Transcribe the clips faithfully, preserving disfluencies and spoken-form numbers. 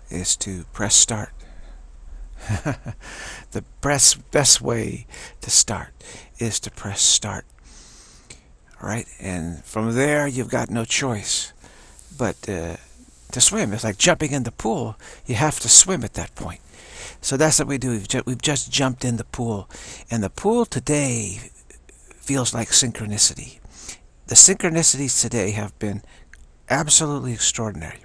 is to press start. The best, best way to start is to press start. All right? And from there, you've got no choice but uh, to swim. It's like jumping in the pool. You have to swim at that point. So that's what we do. We've, ju we've just jumped in the pool. And the pool today feels like synchronicity. The synchronicities today have been absolutely extraordinary.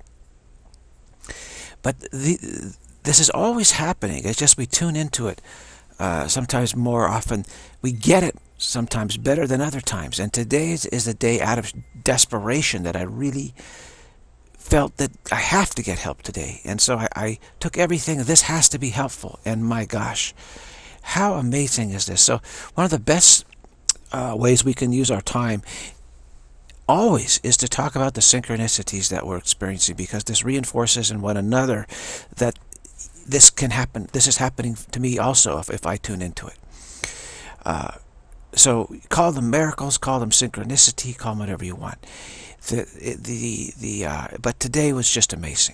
But the, this is always happening. It's just we tune into it uh, sometimes more often. We get it sometimes better than other times. And today is, is a day out of desperation that I really felt that I have to get help today. And so I, I took everything. This has to be helpful. And my gosh, how amazing is this? So one of the best uh, ways we can use our time always is to talk about the synchronicities that we're experiencing, because this reinforces in one another that this can happen. This is happening to me also if, if I tune into it. Uh, so call them miracles, call them synchronicity, call them whatever you want. The the the uh, but today was just amazing.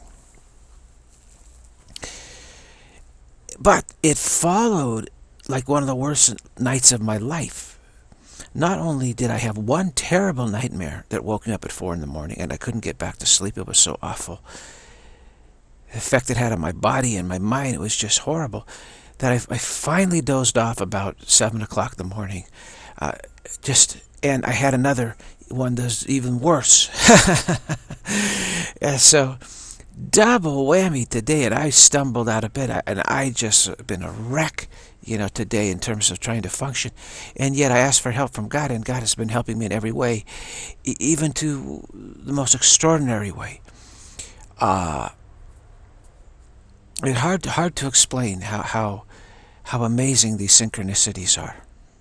But it followed like one of the worst nights of my life. Not only did I have one terrible nightmare that woke me up at four in the morning and I couldn't get back to sleep. It was so awful. The effect it had on my body and my mind, it was just horrible. That I, I finally dozed off about seven o'clock in the morning. Uh, just and I had another one that's even worse. And so double whammy today, and I stumbled out of bed, and I just been a wreck, you know, today in terms of trying to function. And yet I asked for help from God, and God has been helping me in every way, even to the most extraordinary way. Uh, it's hard to, hard to explain how, how, how amazing these synchronicities are.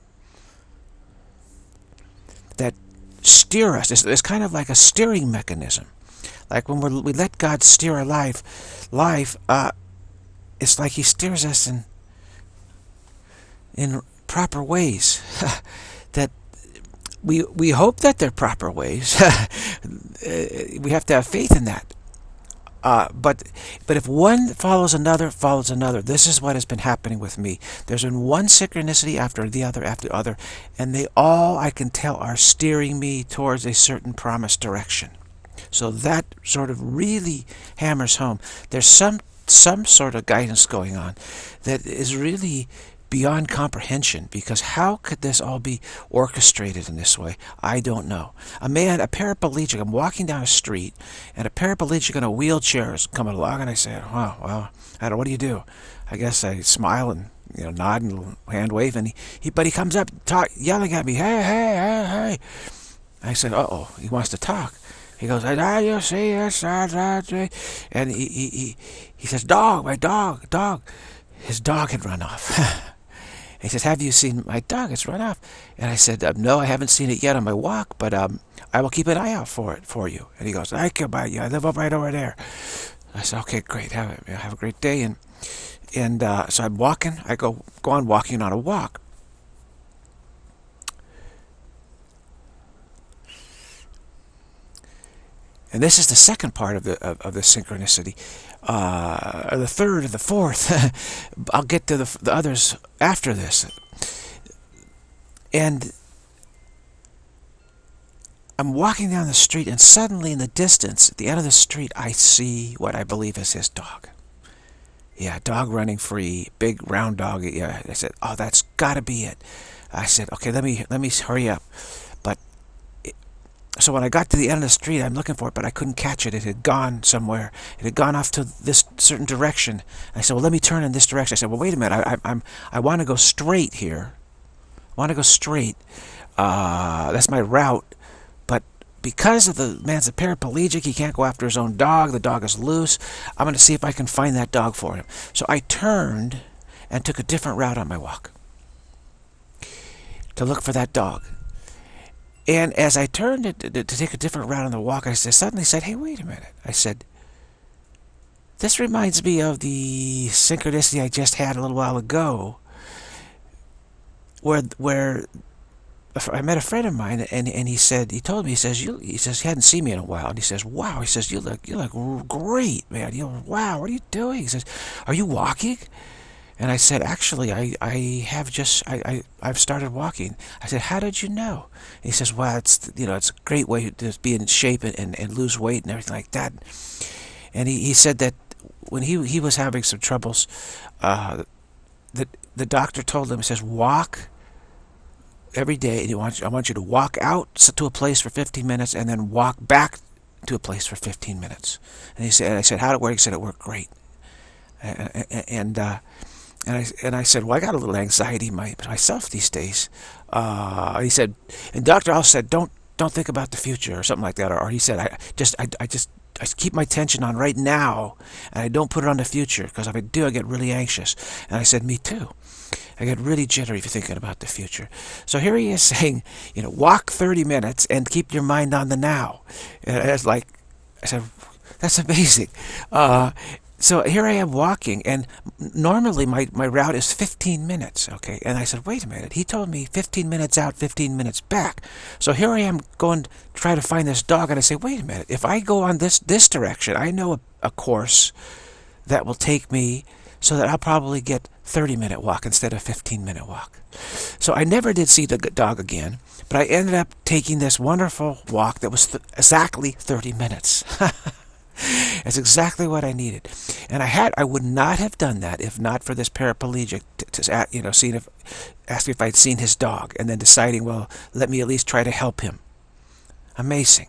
That steer us. It's, it's kind of like a steering mechanism. Like when we're, we let God steer our life, life, uh, it's like He steers us in in proper ways. That we we hope that they're proper ways. We have to have faith in that. Uh, but but if one follows another, follows another. This is what has been happening with me. There's been one synchronicity after the other after the other, and they all, I can tell, are steering me towards a certain promised direction. So that sort of really hammers home. There's some some sort of guidance going on that is really beyond comprehension, because how could this all be orchestrated in this way? I don't know. A man, a paraplegic, I'm walking down a street, and a paraplegic in a wheelchair is coming along, and I say, oh, well, I don't know, what do you do? I guess I smile and, you know, nod and hand wave, and he, he but he comes up talk, yelling at me, hey, hey, hey, hey. I said, uh-oh, he wants to talk. He goes, ah, you see this, and he, he, he, he says, dog, my dog, dog. His dog had run off. He says, have you seen my dog? It's run off. And I said, um, no, I haven't seen it yet on my walk, but um, I will keep an eye out for it for you. And he goes, I care about you. I live up right over there. I said, okay, great. Have a, have a great day. And and uh, so I'm walking. I go, go on walking on a walk. And this is the second part of the of, of the synchronicity, uh, or the third or the fourth. I'll get to the, the others after this. And I'm walking down the street, and suddenly in the distance, at the end of the street, I see what I believe is his dog. Yeah, dog running free, big round dog. Yeah, I said, oh, that's got to be it. I said, okay, let me let me hurry up. But so when I got to the end of the street, I'm looking for it, but I couldn't catch it. It had gone somewhere. It had gone off to this certain direction. I said, well, let me turn in this direction. I said, well, wait a minute. I, I, I'm, I want to go straight here. I want to go straight. Uh, that's my route. But because of the man's a paraplegic, he can't go after his own dog. The dog is loose. I'm going to see if I can find that dog for him. So I turned and took a different route on my walk to look for that dog. And as I turned to, to, to take a different route on the walk, I suddenly said, hey, wait a minute. I said, this reminds me of the synchronicity I just had a little while ago, where, where I met a friend of mine, and and he said, he told me, he says, you, he says he hadn't seen me in a while, and he says, wow, he says, you look, you look great, man. You know, wow, what are you doing? He says, are you walking? And I said, actually, I, I have just, I, I, I've started walking. I said, how did you know? And he says, well, it's, you know, it's a great way to be in shape and, and, and lose weight and everything like that. And he, he said that when he, he was having some troubles, uh, the, the doctor told him, he says, walk every day, and he wants, I want you to walk out to a place for fifteen minutes and then walk back to a place for fifteen minutes. And he said, and I said, how'd it work? He said, it worked great. And, and, uh, and I, and I said, well, I got a little anxiety my, myself these days. Uh, he said, and Doctor Al said, don't, don't think about the future or something like that. Or, or he said, I just, I, I just, I keep my attention on right now, and I don't put it on the future, because if I do, I get really anxious. And I said, me too. I get really jittery if you're thinking about the future. So here he is saying, you know, walk thirty minutes and keep your mind on the now. And it's like, I said, that's amazing. Uh, so here I am walking, and normally my, my route is fifteen minutes, okay? And I said, wait a minute. He told me fifteen minutes out, fifteen minutes back. So here I am going to try to find this dog, and I say, wait a minute. If I go on this, this direction, I know a, a course that will take me so that I'll probably get thirty minute walk instead of fifteen minute walk. So I never did see the dog again, but I ended up taking this wonderful walk that was th exactly thirty minutes. It's exactly what I needed. And I had I would not have done that if not for this paraplegic to, to you know, seeing if, asking if I'd seen his dog, and then deciding, well, let me at least try to help him. Amazing.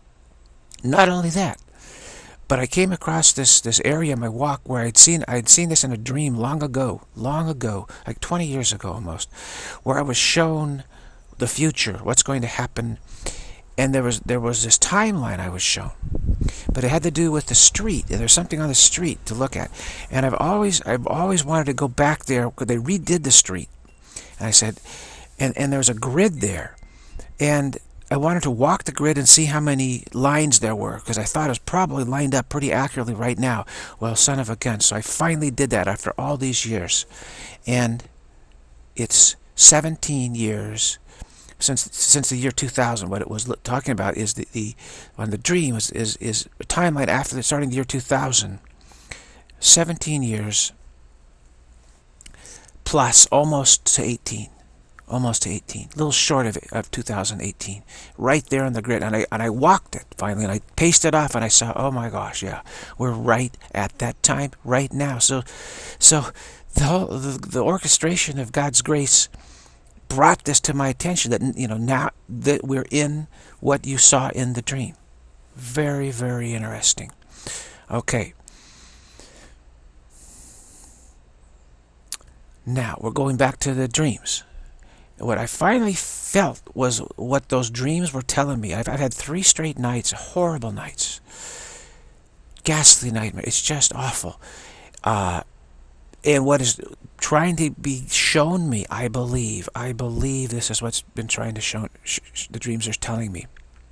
Not only that, but I came across this this area in my walk where I'd seen I'd seen this in a dream long ago, long ago, like twenty years ago almost, where I was shown the future, what's going to happen, and there was there was this timeline I was shown, but it had to do with the street. There's something on the street to look at, and I've always I've always wanted to go back there because they redid the street, and I said, and and there was a grid there, and I wanted to walk the grid and see how many lines there were, because I thought it was probably lined up pretty accurately right now. Well, son of a gun. So I finally did that after all these years. And it's seventeen years since since the year two thousand. What it was talking about is the, the on the dream is, is, is a timeline after the starting the year two thousand. seventeen years plus almost to eighteen. Almost to eighteen, a little short of, of two thousand eighteen, right there on the grid. And I, and I walked it finally, and I paced it off, and I saw, oh my gosh, yeah, we're right at that time, right now. So, so the, whole, the, the orchestration of God's grace brought this to my attention, that, you know, now that we're in what you saw in the dream. Very, very interesting. Okay. Now, we're going back to the dreams. What I finally felt was what those dreams were telling me. I've, I've had three straight nights, horrible nights. Ghastly nightmare. It's just awful. Uh, and what is trying to be shown me, I believe, I believe this is what's been trying to show, sh sh the dreams are telling me.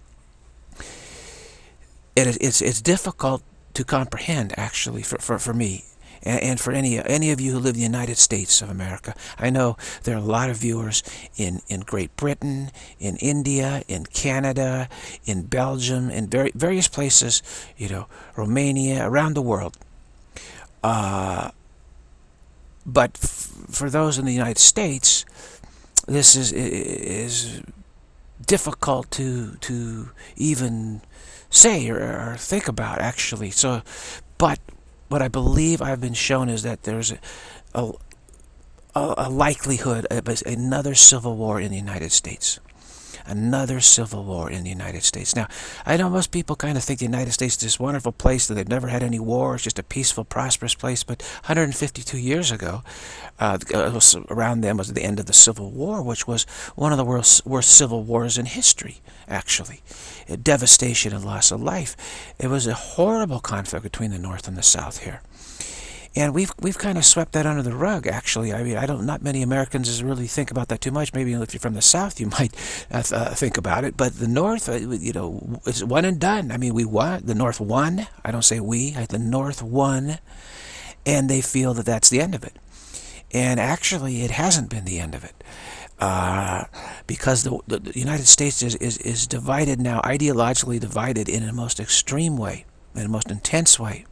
It, it's, it's difficult to comprehend, actually, for, for, for me. And for any any of you who live in the United States of America. I know there are a lot of viewers in, in Great Britain, in India, in Canada, in Belgium, in very, various places, you know, Romania, around the world. Uh, but f for those in the United States, this is is difficult to to even say or, or think about, actually. So, but what I believe I've been shown is that there's a, a, a likelihood of another civil war in the United States. Another civil war in the United States. Now, I know most people kind of think the United States is this wonderful place that they've never had any war. It's just a peaceful, prosperous place. But one hundred fifty-two years ago, uh, around then was the end of the Civil War, which was one of the worst, worst civil wars in history, actually. A devastation and loss of life. It was a horrible conflict between the North and the South here. And we've we've kind of swept that under the rug, actually. I mean, I don't. Not many Americans really think about that too much. Maybe if you're from the South, you might uh, th uh, think about it. But the North, uh, you know, it's one and done. I mean, we won. The North won. I don't say we. I, the North won, and they feel that that's the end of it. And actually, it hasn't been the end of it. uh, because the, the, the United States is, is, is divided now, ideologically divided in a most extreme way, in a most intense way.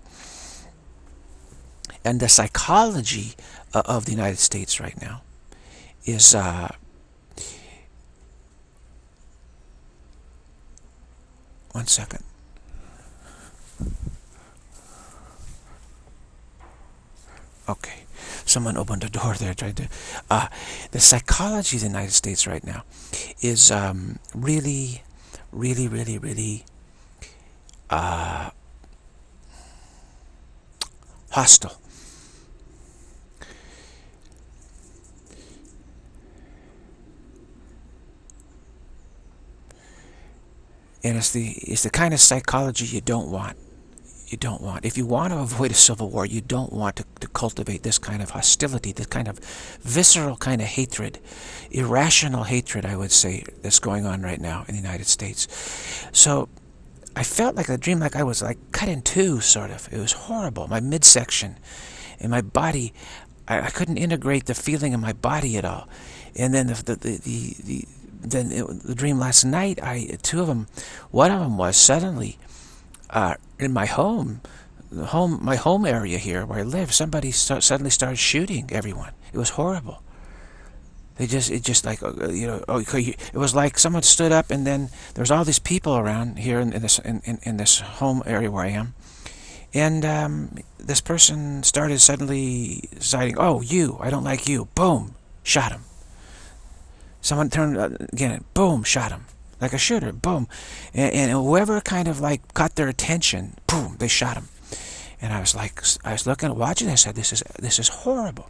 And the psychology uh, of the United States right now is uh, one second. Okay, someone opened the door there. Tried to. Uh, the psychology of the United States right now is um, really, really, really, really uh, hostile. And it's the it's the kind of psychology you don't want. You don't want. If you want to avoid a civil war, you don't want to, to cultivate this kind of hostility, this kind of visceral kind of hatred, irrational hatred, I would say, that's going on right now in the United States. So I felt like a dream, like I was like cut in two, sort of. It was horrible. My midsection and my body, I, I couldn't integrate the feeling in my body at all. And then the the the, the, the then it, the dream last night, I two of them, one of them was suddenly uh, in my home, the home, my home area here where I live. Somebody st suddenly started shooting everyone. It was horrible. They just, it just like, you know, it was like someone stood up, and then there was all these people around here in, in this in, in, in this home area where I am, and um, this person started suddenly deciding, oh, you, I don't like you. Boom, shot him. Someone turned again, boom, shot him. Like a shooter, boom. And, and whoever kind of like caught their attention, boom, they shot him. And I was like, I was looking, watching this, I said, this is, this is horrible.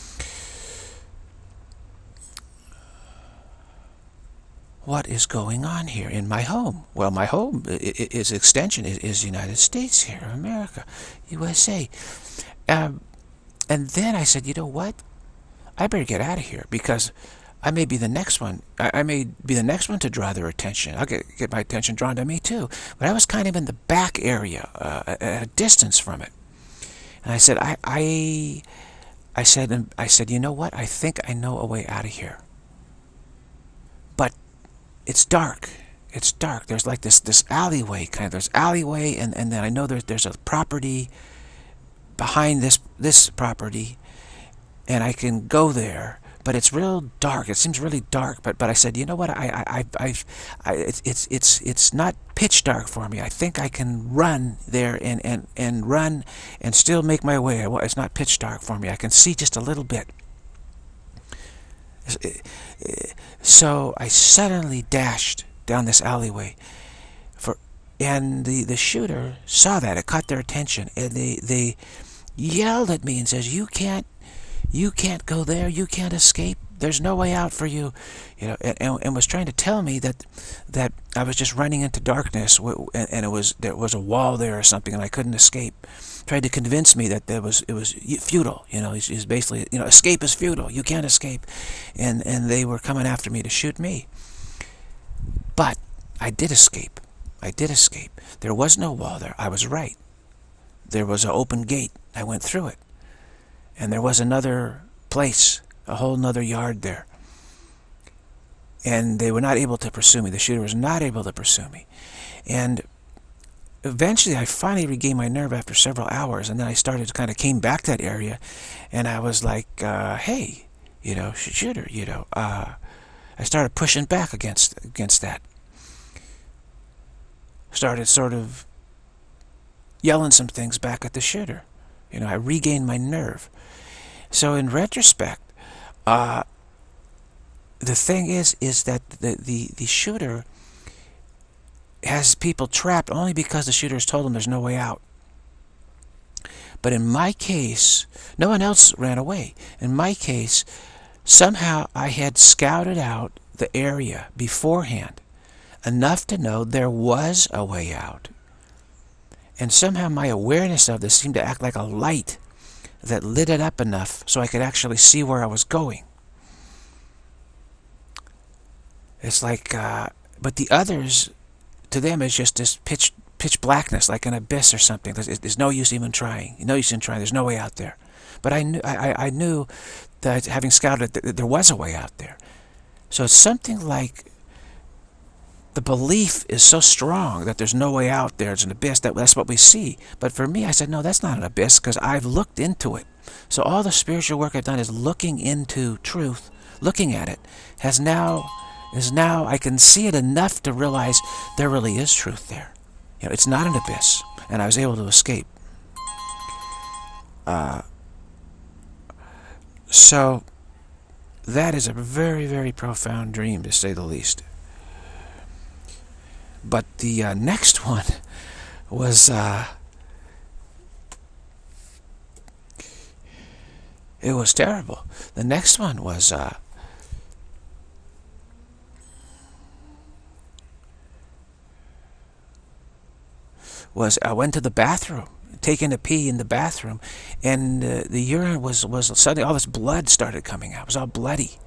What is going on here in my home? Well, my home, its extension is, is the United States here, America, U S A. Um, and then I said, you know what? I better get out of here, because I may be the next one. I, I may be the next one to draw their attention. I'll get, get my attention drawn to me too. But I was kind of in the back area, uh, at a distance from it. And I said, I, I, I said, I said, you know what? I think I know a way out of here. But it's dark. It's dark. There's like this this alleyway kind of. There's alleyway, and and then I know there's there's a property behind this this property, and I can go there. But it's real dark. It seems really dark. But but I said, you know what? I I I, I it's it's it's it's not pitch dark for me. I think I can run there and and and run and still make my way. It's not pitch dark for me. I can see just a little bit. So I suddenly dashed down this alleyway, for and the the shooter saw that. It caught their attention, and they they yelled at me and says, "You can't." You can't go there. You can't escape. There's no way out for you, you know. And, and, and was trying to tell me that that I was just running into darkness, and, and it was there was a wall there or something, and I couldn't escape. Tried to convince me that there was it was futile. You know, he's, he's basically, you know, escape is futile. You can't escape, and and they were coming after me to shoot me. But I did escape. I did escape. There was no wall there. I was right. There was an open gate. I went through it. And there was another place, a whole nother yard there. And they were not able to pursue me. The shooter was not able to pursue me. And eventually I finally regained my nerve after several hours. And then I started to kind of came back to that area. And I was like, uh, hey, you know, shooter, you know. Uh, I started pushing back against, against that. Started sort of yelling some things back at the shooter. You know, I regained my nerve. So in retrospect, uh, the thing is, is that the, the, the shooter has people trapped only because the shooter has told them there's no way out. But in my case, no one else ran away. In my case, somehow I had scouted out the area beforehand enough to know there was a way out. And somehow my awareness of this seemed to act like a light that lit it up enough so I could actually see where I was going. It's like, uh, but the others, to them, is just this pitch, pitch blackness, like an abyss or something. There's, there's no use even trying. No use in trying. There's no way out there. But I knew, I, I knew that having scouted it, that there was a way out there. So it's something like the belief is so strong that there's no way out there. It's an abyss. That, that's what we see. But for me, I said, no, that's not an abyss because I've looked into it. So all the spiritual work I've done is looking into truth, looking at it, has now, is now, I can see it enough to realize there really is truth there. You know, it's not an abyss. And I was able to escape. Uh, so that is a very, very profound dream, to say the least. But the uh, next one was, uh, it was terrible. The next one was, uh, was I went to the bathroom, taking a pee in the bathroom, and uh, the urine was, was suddenly, all this blood started coming out. It was all bloody.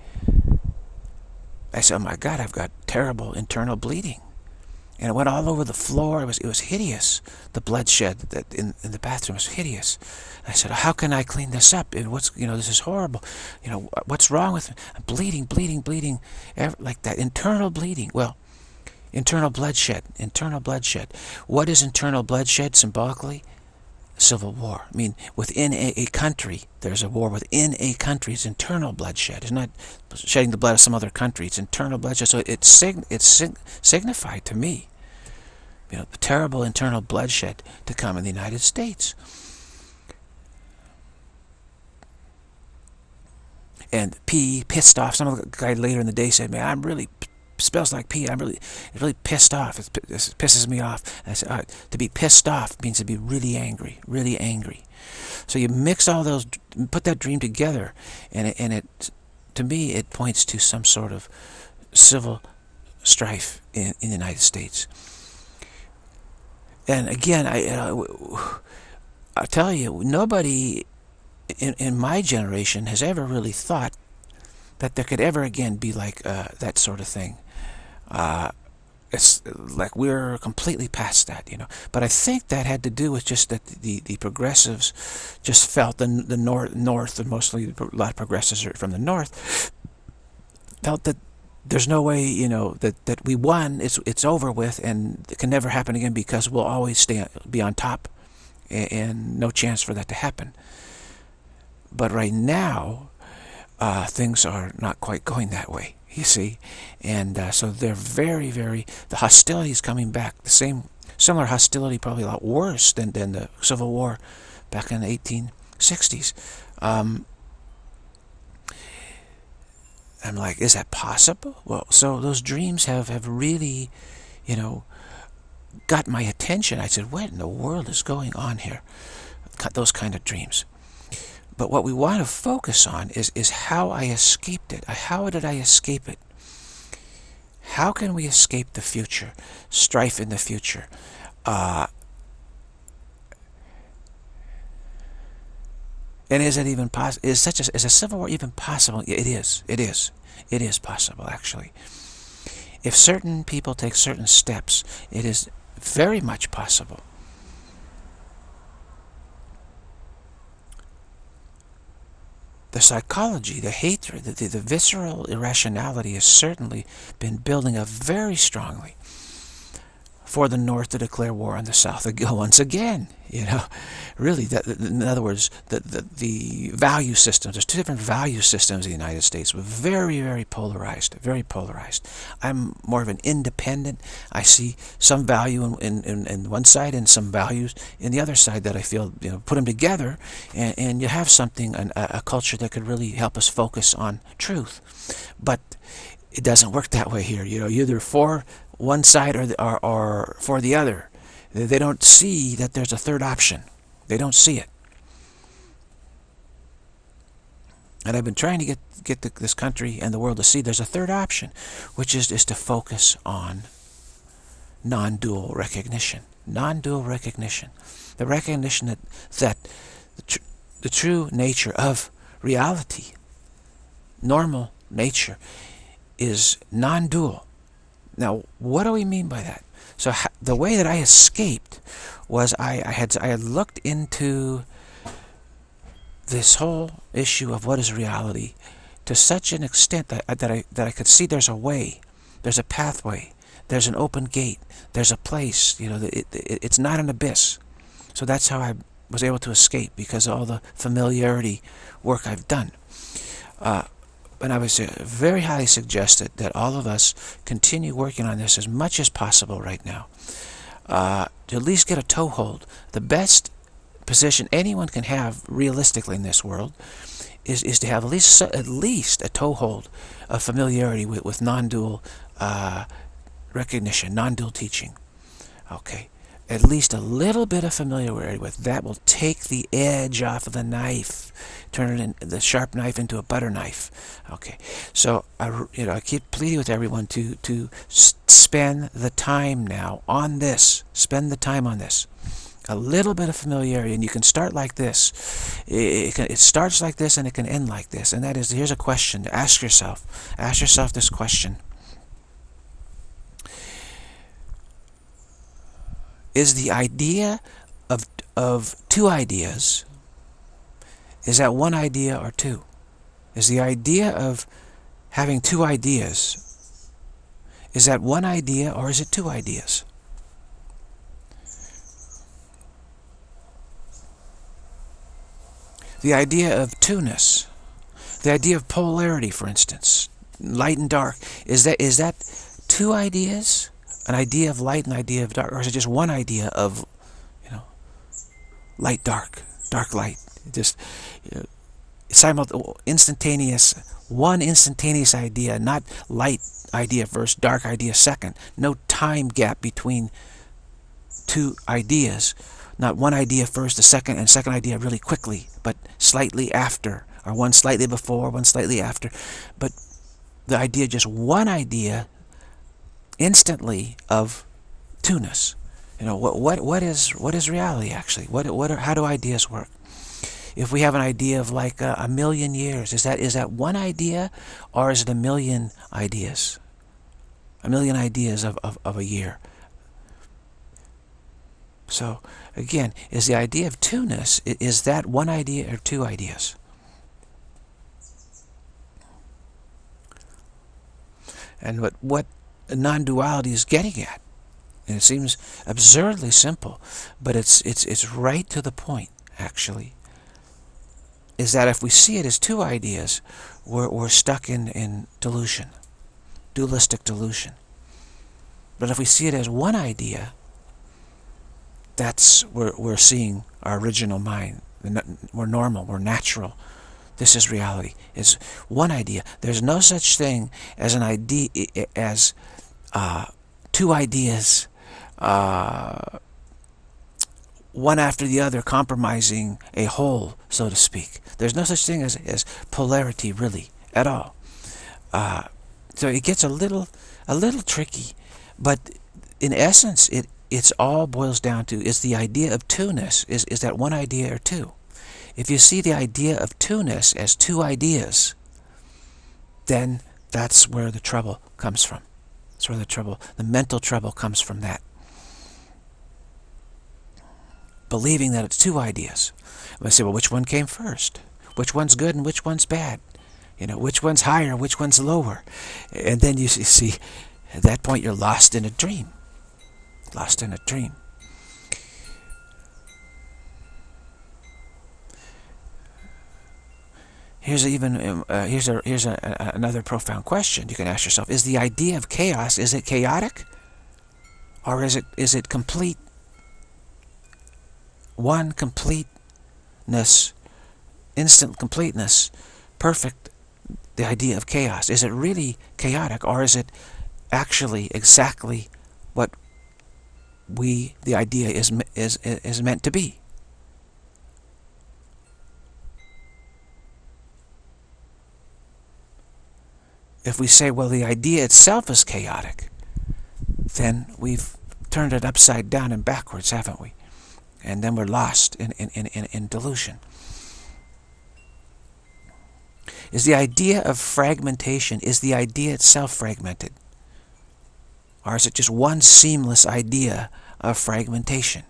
I said, oh my God, I've got terrible internal bleeding. And it went all over the floor. It was, it was hideous. The bloodshed that in, in the bathroom was hideous. I said, how can I clean this up? And what's, you know, this is horrible. You know, what's wrong with me? I'm bleeding, bleeding, bleeding, like that. Internal bleeding. Well, internal bloodshed, internal bloodshed. What is internal bloodshed symbolically? Civil war. I mean, within a, a country, there's a war within a country. It's internal bloodshed. It's not shedding the blood of some other country. It's internal bloodshed. So it's sig it's sig signified to me, you know, the terrible internal bloodshed to come in the United States. And pee, pissed off. Some guy later in the day said, man, I'm really, smells like pee. I'm really, really pissed off. It's, it pisses me off. And I said, all right, to be pissed off means to be really angry, really angry. So you mix all those, put that dream together, and it, and it, to me, it points to some sort of civil strife in, in the United States. And again, I, uh, I tell you, nobody in, in my generation has ever really thought that there could ever again be like uh, that sort of thing. Uh, it's like we're completely past that, you know. But I think that had to do with just that the the progressives just felt the the north north and mostly a lot of progressives are from the north felt that there's no way, you know, that that we won. It's it's over with, and it can never happen again because we'll always stay be on top, and, and no chance for that to happen. But right now, uh, things are not quite going that way. You see, and uh, so they're very, very, the hostility is coming back. The same, similar hostility, probably a lot worse than, than the Civil War back in the eighteen sixties. Um, I'm like, is that possible? Well, so those dreams have, have really, you know, got my attention. I said, what in the world is going on here? Those kind of dreams. But what we want to focus on is, is how I escaped it. How did I escape it? How can we escape the future? Strife in the future. Uh, and is it even possible? Is such a, is a civil war even possible? It is. It is. It is possible, actually. If certain people take certain steps, it is very much possible. The psychology, the hatred, the, the, the visceral irrationality has certainly been building up very strongly for the North to declare war on the South once again. You know, really, that, in other words, the, the, the value systems, there's two different value systems in the United States, very, very polarized, very polarized. I'm more of an independent. I see some value in, in, in, in one side and some values in the other side that I feel, you know, put them together, and, and you have something, an, a, a culture that could really help us focus on truth. But it doesn't work that way here. You know, you're either for one side or, the, or, or for the other. They don't see that there's a third option. They don't see it. And I've been trying to get get the, this country and the world to see there's a third option, which is, is to focus on non-dual recognition. Non-dual recognition. The recognition that, that the, tr the true nature of reality, normal nature, is non-dual. Now, what do we mean by that? So the way that I escaped was I, I had I had looked into this whole issue of what is reality to such an extent that, that, I, that I could see there's a way, there's a pathway, there's an open gate, there's a place, you know, it, it, it's not an abyss. So that's how I was able to escape, because of all the familiarity work I've done. Uh, and I would say, very highly suggested that all of us continue working on this as much as possible right now. Uh, to at least get a toehold. The best position anyone can have realistically in this world is, is to have at least, at least a toehold of familiarity with, with non-dual uh, recognition, non-dual teaching. Okay. At least a little bit of familiarity with that will take the edge off of the knife, turn it in, the sharp knife into a butter knife. Okay, so I, you know, I keep pleading with everyone to to spend the time now on this. Spend the time on this. A little bit of familiarity, and you can start like this. It, it, can, it starts like this, and it can end like this. And that is, here's a question to ask yourself. Ask yourself this question. Is the idea of, of two ideas, is that one idea or two? Is the idea of having two ideas, is that one idea or is it two ideas? The idea of two-ness, the idea of polarity, for instance, light and dark, is that, is that two ideas? An idea of light and idea of dark, or is it just one idea of, you know, light, dark, dark, light? Just, you know, simultaneous, instantaneous, one instantaneous idea, not light idea first, dark idea second. No time gap between two ideas. Not one idea first, the second, and second idea really quickly, but slightly after, or one slightly before, one slightly after. But the idea, just one idea, instantly, of two-ness. You know, what what what is what is reality actually? What what are, how do ideas work? If we have an idea of like a, a million years, is that is that one idea, or is it a million ideas? A million ideas of, of, of a year. So again, is the idea of two-ness, is that one idea or two ideas? And what what non-duality is getting at, and it seems absurdly simple, but it's it's it's right to the point actually, is that if we see it as two ideas, we're, we're stuck in, in delusion, dualistic delusion. But if we see it as one idea, that's where we're seeing our original mind. We're normal, we're natural. This is reality. It's one idea. There's no such thing as an idea, as uh, two ideas, uh, one after the other, compromising a whole, so to speak. There's no such thing as, as polarity, really, at all. Uh, so it gets a little, a little tricky, but in essence, it it's all boils down to, is the idea of two-ness, is, is that one idea or two? If you see the idea of two-ness as two ideas, then that's where the trouble comes from. That's where the trouble, the mental trouble comes from, that. Believing that it's two ideas. I say, well, which one came first? Which one's good and which one's bad? You know, which one's higher, which one's lower? And then you see, at that point, you're lost in a dream. Lost in a dream. Here's even uh, here's a here's a, a, another profound question you can ask yourself: is the idea of chaos, is it chaotic, or is it is it complete? One completeness, instant completeness, perfect. The idea of chaos, is it really chaotic, or is it actually exactly what we the idea is is is meant to be? If we say, well, the idea itself is chaotic, then we've turned it upside down and backwards, haven't we? And then we're lost in, in, in, in delusion. Is the idea of fragmentation, is the idea itself fragmented? Or is it just one seamless idea of fragmentation?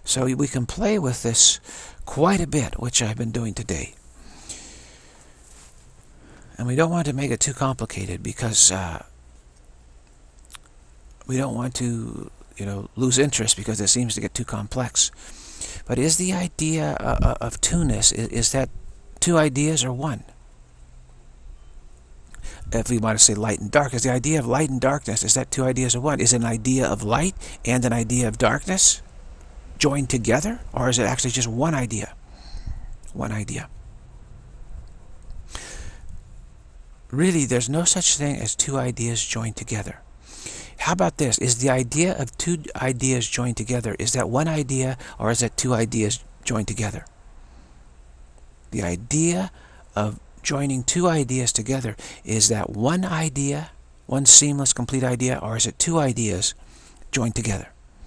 So we can play with this quite a bit, which I've been doing today. And we don't want to make it too complicated because uh, we don't want to, you know, lose interest because it seems to get too complex. But is the idea uh, of two-ness, is, is that two ideas or one? If we want to say light and dark, is the idea of light and darkness, is that two ideas or one? Is it an idea of light and an idea of darkness joined together? Or is it actually just one idea? One idea. Really, there's no such thing as two ideas joined together. How about this? Is the idea of two ideas joined together, is that one idea or is that two ideas joined together? The idea of joining two ideas together, is that one idea, one seamless, complete idea, or is it two ideas joined together?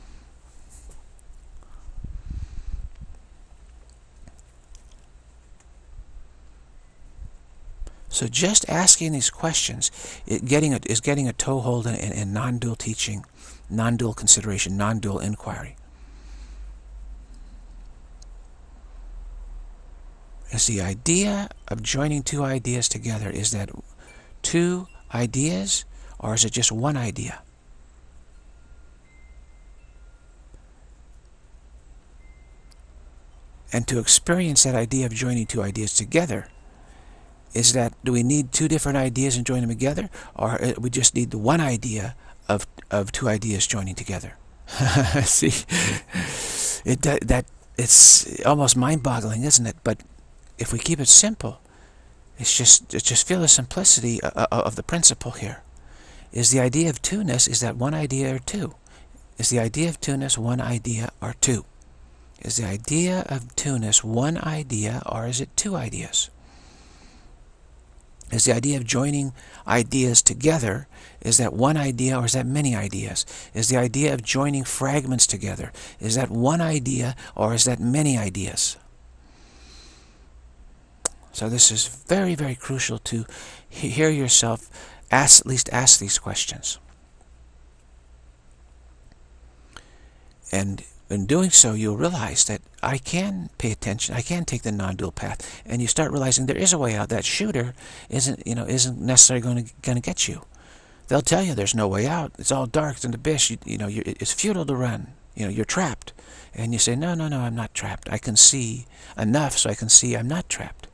So just asking these questions it getting a, is getting a toehold in, in, in non-dual teaching, non-dual consideration, non-dual inquiry. Is the idea of joining two ideas together, is that two ideas or is it just one idea? And to experience that idea of joining two ideas together, is that, do we need two different ideas and join them together, or we just need the one idea of of two ideas joining together? See, it that it's almost mind-boggling, isn't it? But if we keep it simple, it's just it's just feel the simplicity of the principle here. Is the idea of two-ness, is that one idea or two? Is the idea of two-ness one idea or two? Is the idea of two-ness one idea or is it two ideas? Is the idea of joining ideas together, is that one idea or is that many ideas? Is the idea of joining fragments together, is that one idea or is that many ideas? So this is very, very crucial to hear yourself ask, at least ask these questions. And in doing so, you'll realize that I can pay attention. I can take the non-dual path, and you start realizing there is a way out. That shooter isn't, you know, isn't necessarily going to going to get you. They'll tell you there's no way out. It's all dark. It's in the abyss. You, you know, you, it's futile to run. You know, you're trapped, and you say, no, no, no, I'm not trapped. I can see enough so I can see I'm not trapped.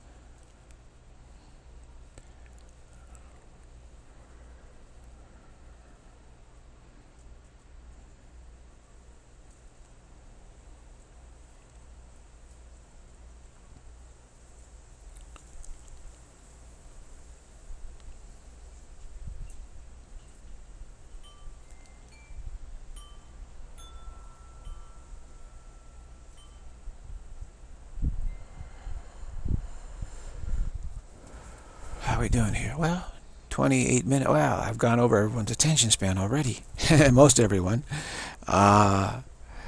How are we doing here? Well, twenty-eight minutes. Well, I've gone over everyone's attention span already. Most everyone. Uh,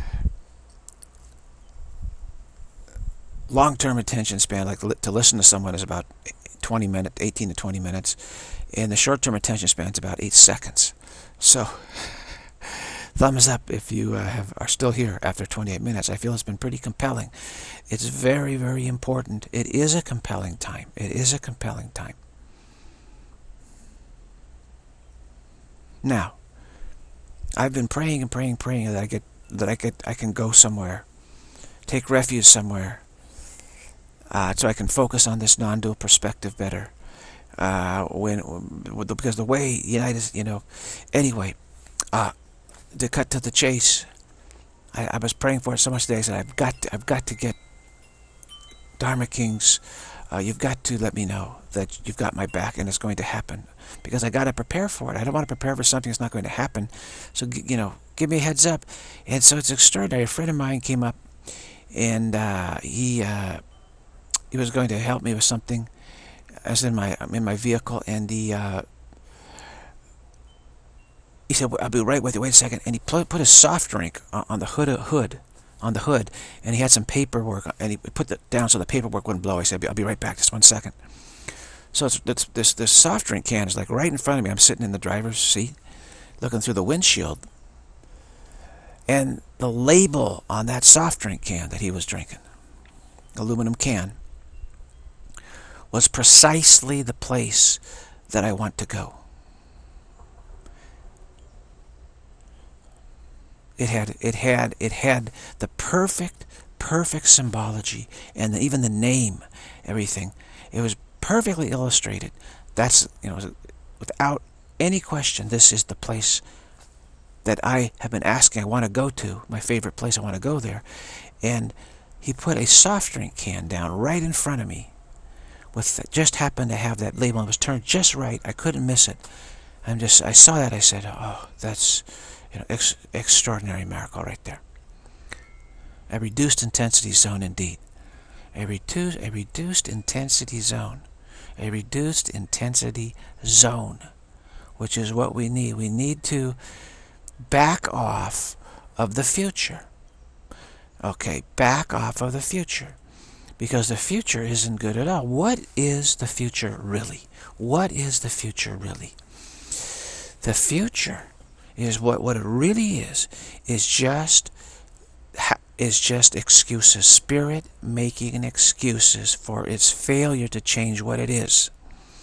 long-term attention span, like to listen to someone, is about twenty minutes, eighteen to twenty minutes. And the short-term attention span is about eight seconds. So, thumbs up if you uh, have, are still here after twenty-eight minutes. I feel it's been pretty compelling. It's very, very important. It is a compelling time. It is a compelling time. Now, I've been praying and praying, praying that I get that I get I can go somewhere, take refuge somewhere, uh, so I can focus on this non-dual perspective better. Uh, when because the way United, you know, anyway, uh, to cut to the chase, I, I was praying for it so much today. I said I've got to, I've got to get Dharma Kings. Uh, you've got to let me know that you've got my back and it's going to happen, because I got to prepare for it. I don't want to prepare for something that's not going to happen. So, you know, give me a heads up. And so it's extraordinary. A friend of mine came up, and uh, he uh, he was going to help me with something. I was in my in my vehicle, and he uh, he said, "I'll be right with you. Wait a second." And he put a soft drink on the hood hood. on the hood, and he had some paperwork, and he put it down so the paperwork wouldn't blow. I said, I'll be right back, just one second. So it's, it's, this, this soft drink can is like right in front of me. I'm sitting in the driver's seat, looking through the windshield, And the label on that soft drink can that he was drinking, aluminum can, was precisely the place that I want to go. It had, it had, it had the perfect, perfect symbology, and even the name, everything. It was perfectly illustrated. That's, you know, without any question, this is the place that I have been asking I want to go to, my favorite place, I want to go there. And he put a soft drink can down right in front of me, with just happened to have that label, and it was turned just right. I couldn't miss it. I'm just, I saw that, I said, oh, that's, you know, ex extraordinary miracle right there. A reduced intensity zone indeed. A reduced, a reduced intensity zone. A reduced intensity zone, which is what we need. We need to back off of the future. Okay, back off of the future. Because the future isn't good at all. What is the future really? What is the future really? The future is what, what it really is, is just, is just excuses. Spirit making excuses for its failure to change what it is.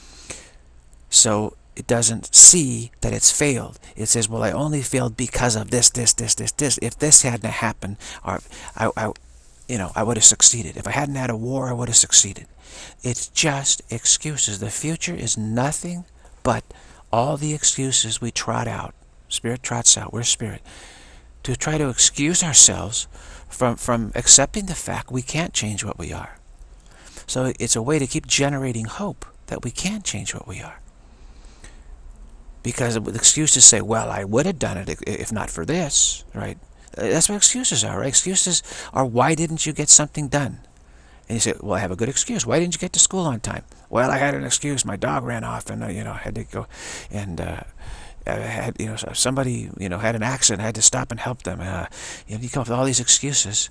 So it doesn't see that it's failed. It says, well, I only failed because of this, this, this, this, this. If this hadn't happened, or I, I, you know, I would have succeeded. If I hadn't had a war, I would have succeeded. It's just excuses. The future is nothing but all the excuses we trot out. Spirit trots out. We're spirit. To try to excuse ourselves from, from accepting the fact we can't change what we are. So it's a way to keep generating hope that we can change what we are. Because the excuses say, well, I would have done it if not for this, right? That's what excuses are, right? Excuses are, why didn't you get something done? And you say, well, I have a good excuse. Why didn't you get to school on time? Well, I had an excuse. My dog ran off, and uh, you know, I had to go, and uh, I had, you know, somebody, you know, had an accident. I had to stop and help them. Uh, you know, you come up with all these excuses.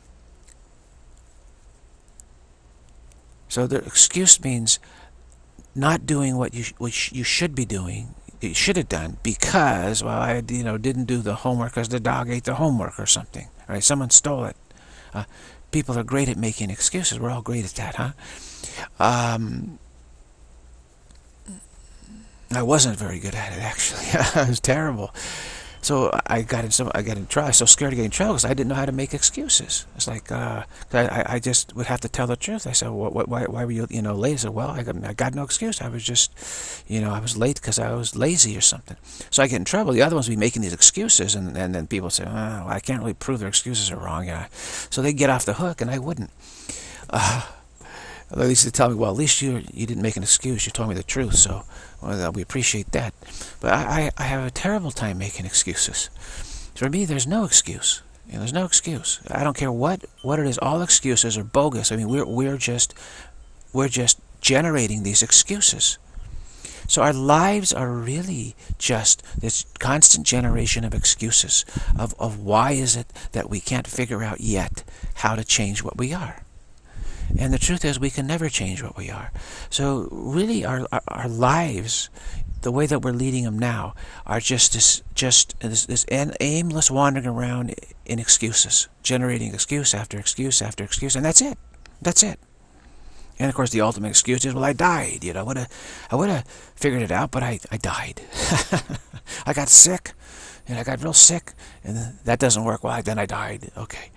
So the excuse means not doing what you what you should be doing. You should have done because, well, I, you know, didn't do the homework because the dog ate the homework or something. Right? Someone stole it. Uh, people are great at making excuses. We're all great at that, huh? Um, I wasn't very good at it, actually. I was terrible. So I got in some, I got in trouble. I was so scared of getting in trouble because I didn't know how to make excuses. It's like uh, I, I just would have to tell the truth. I said, well, what, why, why were you, you know, late? I said, well, I got, I got no excuse. I was just, you know, I was late because I was lazy or something. So I get in trouble. The other ones would be making these excuses, and, and then people say, oh, well, I can't really prove their excuses are wrong. Yeah. So they get off the hook, and I wouldn't. Uh, At least they tell me, well, at least you you didn't make an excuse. You told me the truth, so well, we appreciate that. But I, I have a terrible time making excuses. For me, there's no excuse. You know, there's no excuse. I don't care what, what it is. All excuses are bogus. I mean, we're we're just we're just generating these excuses. So our lives are really just this constant generation of excuses of of why is it that we can't figure out yet how to change what we are. And the truth is, we can never change what we are. So really, our our, our lives, the way that we're leading them now, are just this just this, this aimless wandering around in excuses, generating excuse after excuse after excuse, and that's it. That's it. And of course, the ultimate excuse is, well, I died. You know, I would have, I would have figured it out, but I I died. I got sick, and I got real sick, and that doesn't work. Well, then I died. Okay.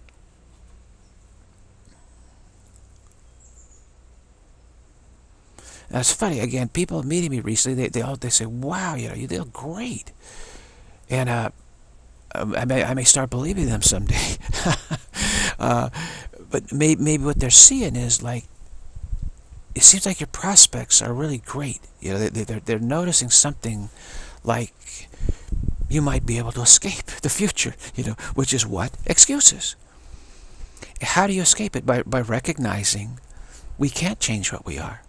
That's funny. Again, people meeting me recently, they they all they say, "Wow, you know, you look great," and uh, I may I may start believing them someday. uh, but may, maybe what they're seeing is like, it seems like your prospects are really great. You know, they they're they're noticing something like you might be able to escape the future. You know, which is what? Excuses. How do you escape it? By by recognizing we can't change what we are.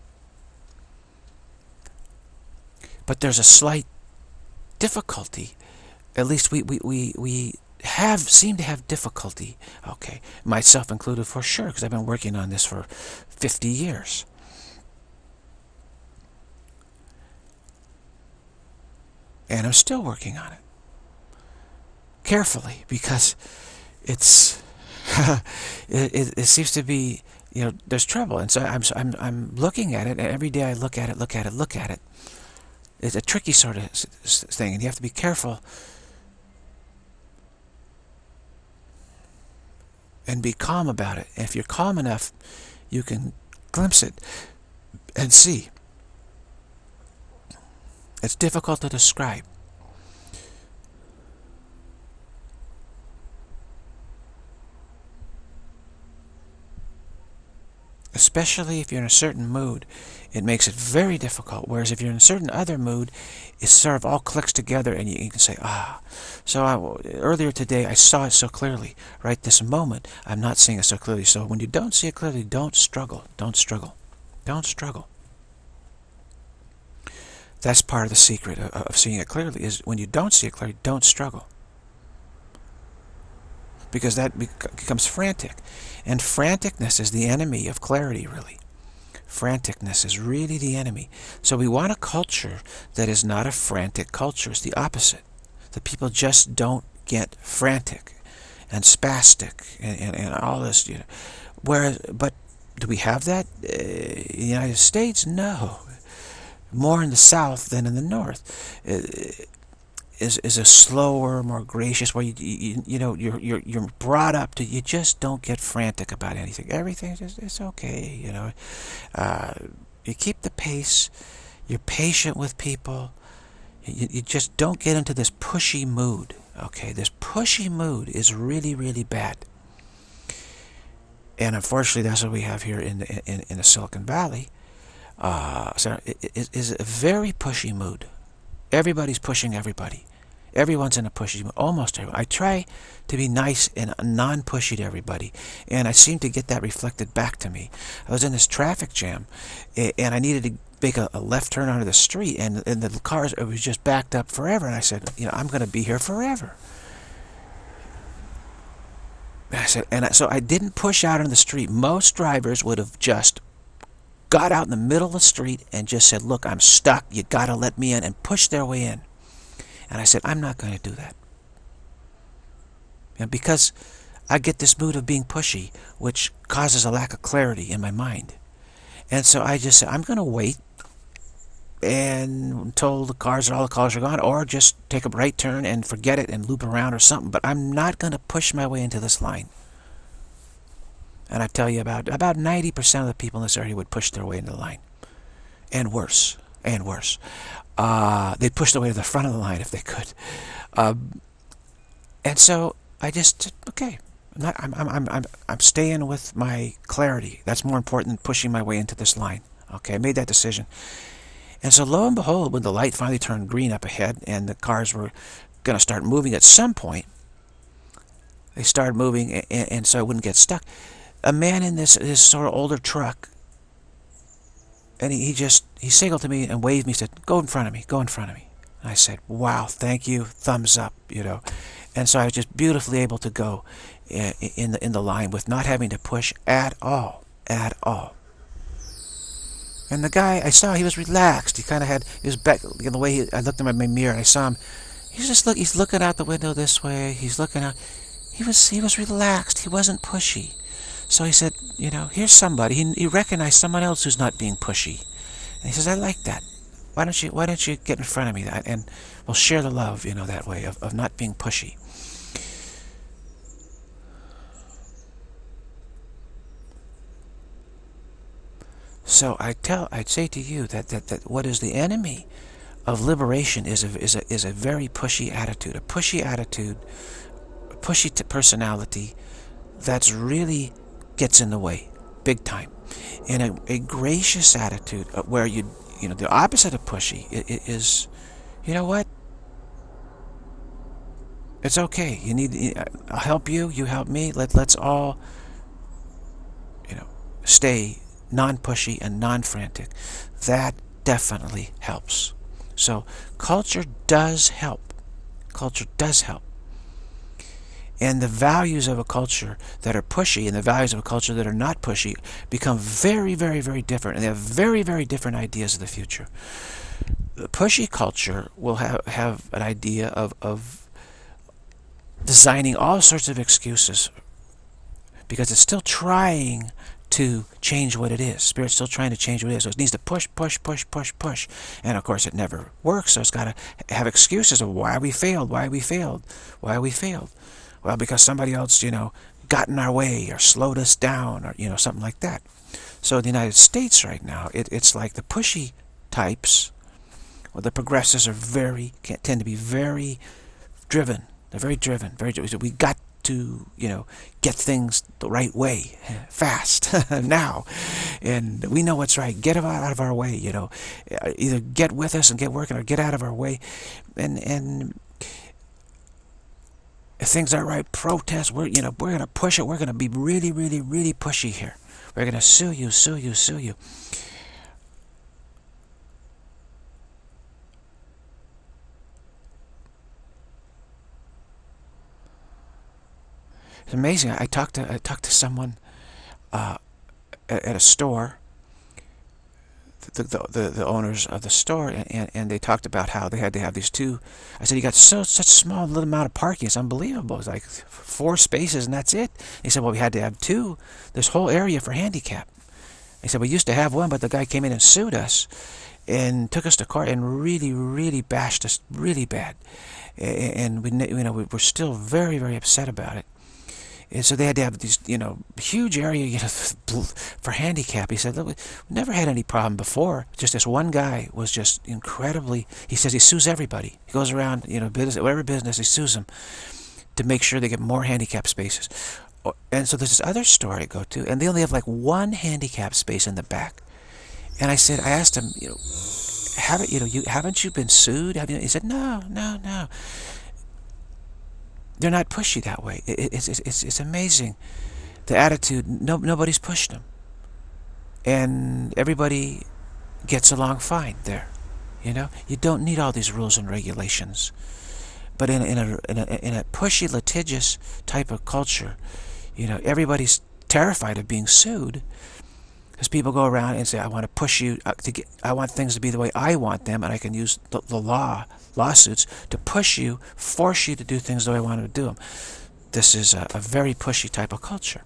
But there's a slight difficulty. At least we, we, we, we have seem to have difficulty. Okay, myself included for sure, because I've been working on this for fifty years. And I'm still working on it. carefully, because it's it, it, it seems to be, you know, there's trouble. And so I'm, I'm, I'm looking at it, and every day I look at it, look at it, look at it. It's a tricky sort of thing, and you have to be careful and be calm about it. And if you're calm enough, you can glimpse it and see. It's difficult to describe. Especially if you're in a certain mood, it makes it very difficult. Whereas if you're in a certain other mood, it sort of all clicks together, and you, you can say, ah. So I, earlier today, I saw it so clearly. Right this moment, I'm not seeing it so clearly. So when you don't see it clearly, don't struggle. Don't struggle. Don't struggle. That's part of the secret of, of seeing it clearly, is when you don't see it clearly, don't struggle. Because that becomes frantic. And franticness is the enemy of clarity, really. Franticness is really the enemy. So we want a culture that is not a frantic culture. It's the opposite. The people just don't get frantic and spastic and, and, and all this. You know. Whereas, but do we have that uh, in the United States? No. More in the South than in the North. Uh, Is, is a slower, more gracious, where you, you you know you're you're you're brought up to, you just don't get frantic about anything. Everything just, it's okay, you know. Uh, you keep the pace. You're patient with people. You, you just don't get into this pushy mood. Okay, this pushy mood is really really bad. And unfortunately, that's what we have here in the, in in the Silicon Valley. Uh, so it, it is a very pushy mood. Everybody's pushing everybody. Everyone's in a pushy mood. Almost everyone. I try to be nice and non-pushy to everybody, and I seem to get that reflected back to me. I was in this traffic jam, and I needed to make a, a left turn onto the street, and, and the cars, it was just backed up forever. And I said, you know, I'm going to be here forever. And I said, and I, so I didn't push out on the street. Most drivers would have just got out in the middle of the street and just said, look, I'm stuck, you gotta let me in, and pushed their way in. And I said, I'm not going to do that. And because I get this mood of being pushy, which causes a lack of clarity in my mind. And so I just said, I'm going to wait and until the cars, all the cars are gone, or just take a right turn and forget it and loop around or something. But I'm not going to push my way into this line. And I tell you, about about ninety percent of the people in this area would push their way into the line. And worse. And worse. Uh, they'd push their way to the front of the line if they could. Um, and so I just said, okay, I'm, not, I'm, I'm, I'm, I'm staying with my clarity. That's more important than pushing my way into this line. Okay, I made that decision. And so lo and behold, when the light finally turned green up ahead and the cars were going to start moving at some point, they started moving, and, and so I wouldn't get stuck. A man in this, this sort of older truck, and he, he just, he signaled to me and waved me, said, go in front of me, go in front of me. And I said, wow, thank you, thumbs up, you know. And so I was just beautifully able to go in the, in the line with not having to push at all, at all. And the guy, I saw he was relaxed. He kind of had, he was back, in the way he, I looked in my mirror and I saw him, he's just look, he's looking out the window this way, he's looking out, he was, he was relaxed, he wasn't pushy. So he said, you know, here's somebody. He, he recognized someone else who's not being pushy. And he says, I like that. Why don't you, why don't you get in front of me and we'll share the love, you know, that way of, of not being pushy. So I tell, I'd say to you that, that, that what is the enemy of liberation is a, is a, is a very pushy attitude. A pushy attitude, a pushy personality that's really gets in the way, big time. And a, a gracious attitude where you, you know, the opposite of pushy is, you know what? It's okay. You need, I'll help you, you help me. Let, let's all, you know, stay non-pushy and non-frantic. That definitely helps. So culture does help. Culture does help. And the values of a culture that are pushy and the values of a culture that are not pushy become very, very, very different. And they have very, very different ideas of the future. The pushy culture will have, have an idea of, of designing all sorts of excuses because it's still trying to change what it is. Spirit's still trying to change what it is. So it needs to push, push, push, push, push. And of course it never works, so it's got to have excuses of why we failed, why we failed, why we failed. Well, because somebody else, you know, got in our way or slowed us down or, you know, something like that. So in the United States right now, it, it's like the pushy types, well, the progressives are very, can, tend to be very driven. They're very driven. Very driven. We got to, you know, get things the right way, fast, now. And we know what's right. Get out of our way, you know. Either get with us and get working or get out of our way. And, and if things aren't right, protest. We're, you know, we're going to push it. We're going to be really, really, really pushy here. We're going to sue you, sue you, sue you. It's amazing. I talked to I talked to someone uh, at, at a store, the, the the the owners of the store, and and they talked about how they had to have these two. I said, you got so such small little amount of parking. It's unbelievable. It's like four spaces and that's it. He said, well, we had to have two. This whole area for handicap. He said, we used to have one, but the guy came in and sued us, and took us to court and really, really bashed us really bad, and we you know we were still very, very upset about it. And so they had to have these, you know, huge area, you know, for handicap. He said, look, we never had any problem before. Just this one guy was just incredibly, he says he sues everybody. He goes around, you know, business, whatever business, he sues them to make sure they get more handicap spaces. And so there's this other store I go to, and they only have like one handicap space in the back. And I said, I asked him, you know, haven't, you know, you, haven't you been sued? Have you? He said, no, no, no. They're not pushy that way. It, it's, it's, it's amazing. The attitude, no, nobody's pushed them. And everybody gets along fine there. You know, you don't need all these rules and regulations. But in a, in a, in a, in a pushy, litigious type of culture, you know, everybody's terrified of being sued. Because people go around and say, I want to push you, to get, I want things to be the way I want them, and I can use the, the law, lawsuits, to push you, force you to do things the way I want to do them. This is a, a very pushy type of culture.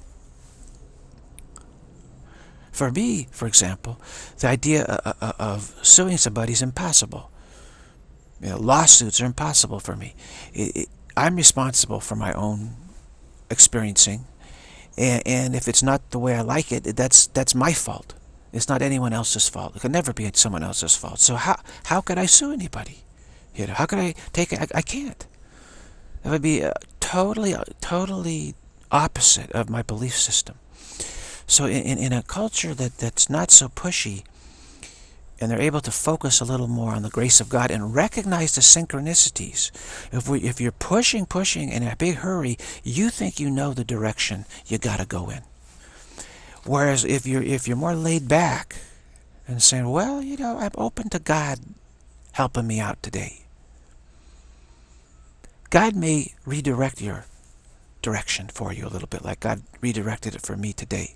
For me, for example, the idea of, of suing somebody is impossible. You know, lawsuits are impossible for me. It, it, I'm responsible for my own experiencing. And, and if it's not the way I like it, that's that's my fault. It's not anyone else's fault. It can never be someone else's fault. So how how could I sue anybody? You know, how could I take it? I, I can't. That would be uh, totally, uh, totally opposite of my belief system. So in, in, in a culture that, that's not so pushy, and they're able to focus a little more on the grace of God and recognize the synchronicities. If we, if you're pushing, pushing in a big hurry, you think you know the direction you got to go in. Whereas if you're if you're more laid back and saying, well, you know, I'm open to God helping me out today. God may redirect your direction for you a little bit, like God redirected it for me today.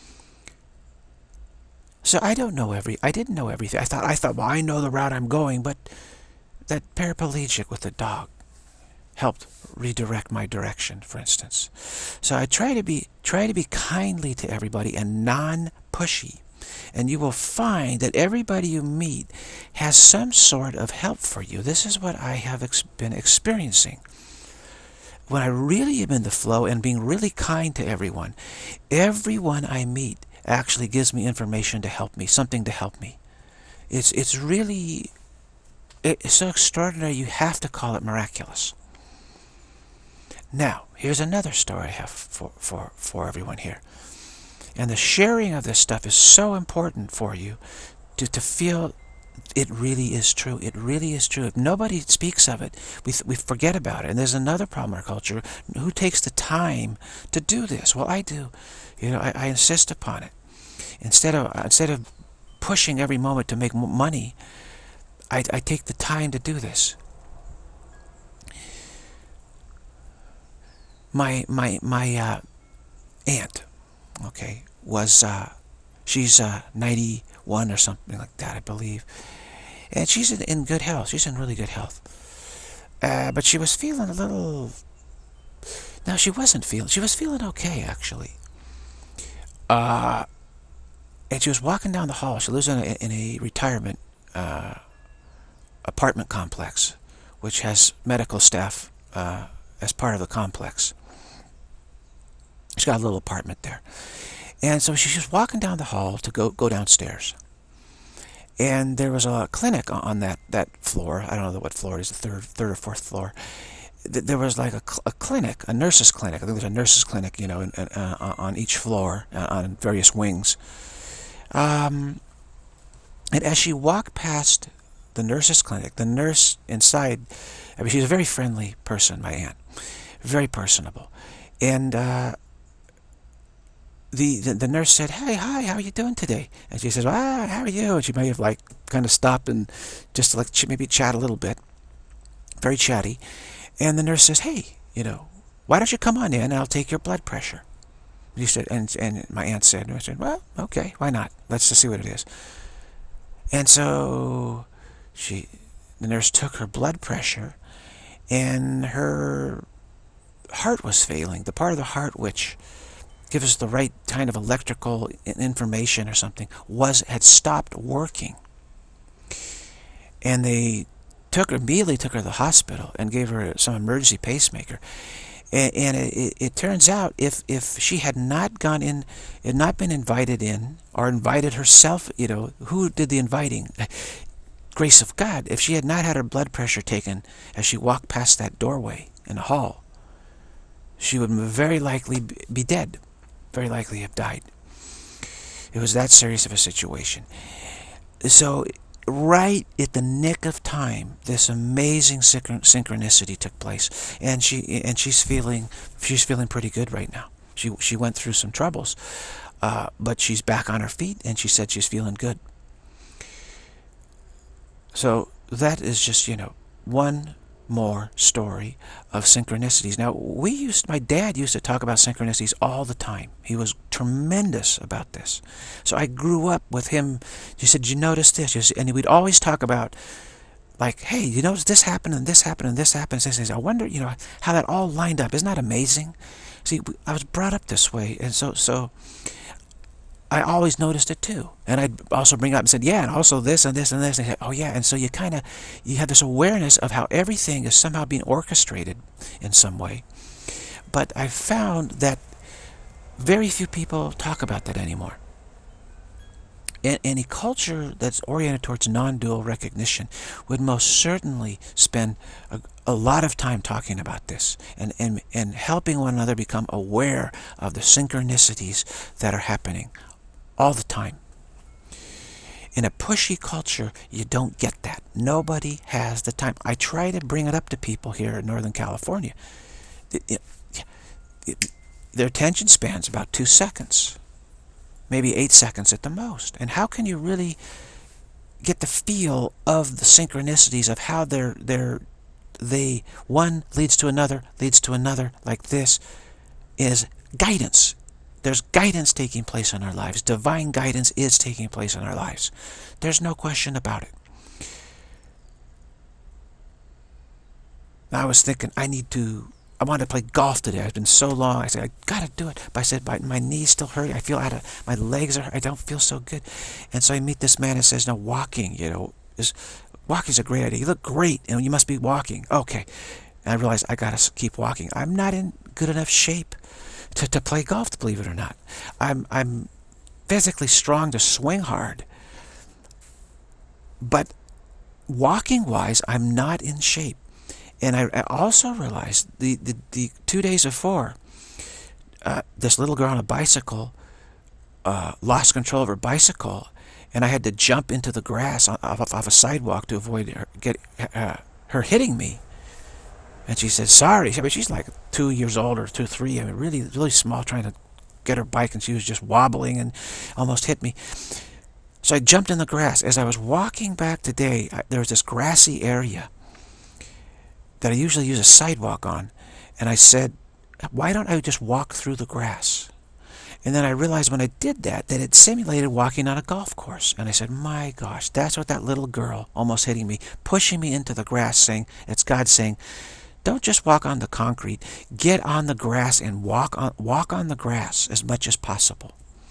So I don't know every, I didn't know everything. I thought, I thought, well, I know the route I'm going, but that paraplegic with the dog helped redirect my direction, for instance. So I try to be, try to be kindly to everybody and non-pushy. And you will find that everybody you meet has some sort of help for you. This is what I have ex been experiencing. When I really am in the flow and being really kind to everyone, everyone I meet actually gives me information to help me, something to help me. It's, it's really, it's so extraordinary you have to call it miraculous. Now, here's another story I have for, for, for everyone here. And the sharing of this stuff is so important for you to, to feel it really is true. It really is true. If nobody speaks of it, we, we forget about it. And there's another problem in our culture. Who takes the time to do this? Well, I do. You know, I, I insist upon it. Instead of, instead of pushing every moment to make money, I, I take the time to do this. My, my, my uh, aunt, okay, was, uh, she's uh, ninety-one or something like that, I believe. And she's in, in good health. She's in really good health. Uh, but she was feeling a little Now, she wasn't feeling, she was feeling okay, actually. Uh, and she was walking down the hall. She lives in a, in a retirement uh, apartment complex, which has medical staff uh, as part of the complex. She's got a little apartment there. And so she's just walking down the hall to go, go downstairs. And there was a clinic on that, that floor. I don't know what floor it is, the third, third or fourth floor. There was like a, a clinic, a nurse's clinic. I think there's a nurse's clinic, you know, in, uh, on each floor, uh, on various wings. Um, and as she walked past the nurse's clinic, the nurse inside, I mean, she's a very friendly person, my aunt. Very personable. And uh, the, the the nurse said, "Hey, hi, how are you doing today?" And she says, "Ah, how are you?" And she may have like kind of stopped and just to like maybe chat a little bit. Very chatty. And the nurse says, "Hey, you know, why don't you come on in and I'll take your blood pressure?" And he said, and and my aunt said, I said, "Well, okay, why not? Let's just see what it is." And so she, the nurse took her blood pressure, and her heart was failing. The part of the heart which gives us the right kind of electrical information or something was had stopped working. And they took her, immediately took her to the hospital and gave her some emergency pacemaker. And, and it, it turns out if if she had not gone in, had not been invited in, or invited herself, you know, who did the inviting? Grace of God. If she had not had her blood pressure taken as she walked past that doorway in the hall, she would very likely be dead. Very likely have died. It was that serious of a situation. So right at the nick of time, this amazing synchronicity took place, and she and she's feeling she's feeling pretty good right now. She she went through some troubles, uh, but she's back on her feet, and she said she's feeling good. So that is just, you know, one more story of synchronicities. Now, we used, my dad used to talk about synchronicities all the time. He was tremendous about this. So I grew up with him. He said, "You notice this?" And we'd always talk about, like, "Hey, you notice this happened and this happened and this happened." And I wonder, you know, how that all lined up. Isn't that amazing? See, I was brought up this way, and so so I always noticed it too. And I'd also bring up and said, "Yeah, and also this and this and this." And said, "Oh yeah." And so you kind of, you have this awareness of how everything is somehow being orchestrated in some way. But I found that very few people talk about that anymore. And any culture that's oriented towards non-dual recognition would most certainly spend a, a lot of time talking about this and, and, and helping one another become aware of the synchronicities that are happening all the time. In a pushy culture, you don't get that. Nobody has the time. I try to bring it up to people here in Northern California. It, it, it, their attention span's about two seconds. Maybe eight seconds at the most. And how can you really get the feel of the synchronicities of how they're, they're, they, one leads to another, leads to another, like this, is guidance. There's guidance taking place in our lives. Divine guidance is taking place in our lives. There's no question about it. I was thinking, I need to, I wanted to play golf today. It's been so long. I said, I gotta do it. But I said, my, my knees still hurt. I feel out of, my legs are, I don't feel so good. And so I meet this man and says, no, walking, you know, is, walking's a great idea. You look great, and you must be walking. Okay. And I realized I gotta keep walking. I'm not in good enough shape to, to play golf, believe it or not. I'm, I'm physically strong to swing hard. But walking-wise, I'm not in shape. And I, I also realized the, the, the two days before, uh, this little girl on a bicycle uh, lost control of her bicycle, and I had to jump into the grass off, off, off a sidewalk to avoid her, get, uh, her hitting me. And she said, sorry. I mean, she's like two years old or two, three. I mean, really, really small, trying to get her bike, and she was just wobbling and almost hit me. So I jumped in the grass. As I was walking back today, I, there was this grassy area that I usually use a sidewalk on. And I said, why don't I just walk through the grass? And then I realized when I did that, that it simulated walking on a golf course. And I said, my gosh, that's what that little girl almost hitting me, pushing me into the grass, saying, it's God saying, Don't just walk on the concrete. Get on the grass and walk on walk on the grass as much as possible.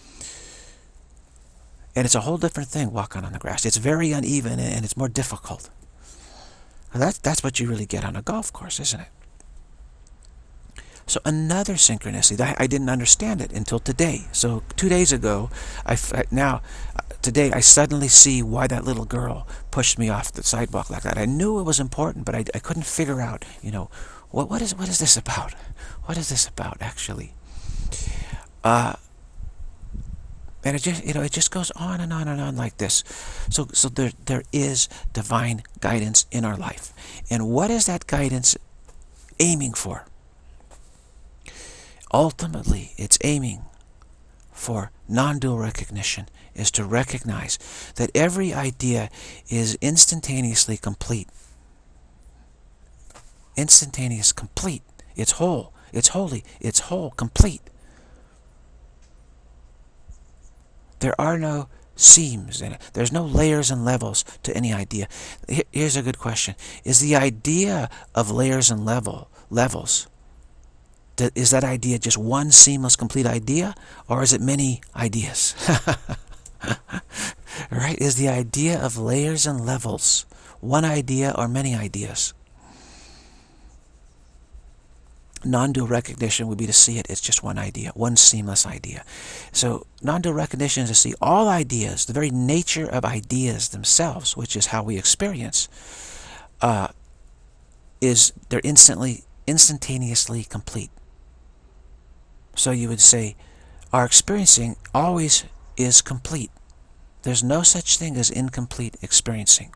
And it's a whole different thing walking on the grass. It's very uneven and it's more difficult. That's, that's what you really get on a golf course, isn't it? So another synchronicity, I, I didn't understand it until today. So two days ago, I, now, today I suddenly see why that little girl pushed me off the sidewalk like that. I knew it was important, but I, I couldn't figure out, you know, what, what, is, what is this about? What is this about, actually? Uh, and it just, you know, it just goes on and on and on like this. So, so there, there is divine guidance in our life. And what is that guidance aiming for? Ultimately, it's aiming for non-dual recognition, is to recognize that every idea is instantaneously complete. Instantaneous, complete. It's whole. It's holy. It's whole, complete. There are no seams in it. There's no layers and levels to any idea. Here's a good question. Is the idea of layers and level levels, is that idea just one seamless, complete idea, or is it many ideas? Right? Is the idea of layers and levels one idea or many ideas? Non-dual recognition would be to see it, it's just one idea, one seamless idea. So non-dual recognition is to see all ideas, the very nature of ideas themselves, which is how we experience, uh, is they're instantly, instantaneously complete. So you would say, our experiencing always is complete. There's no such thing as incomplete experiencing.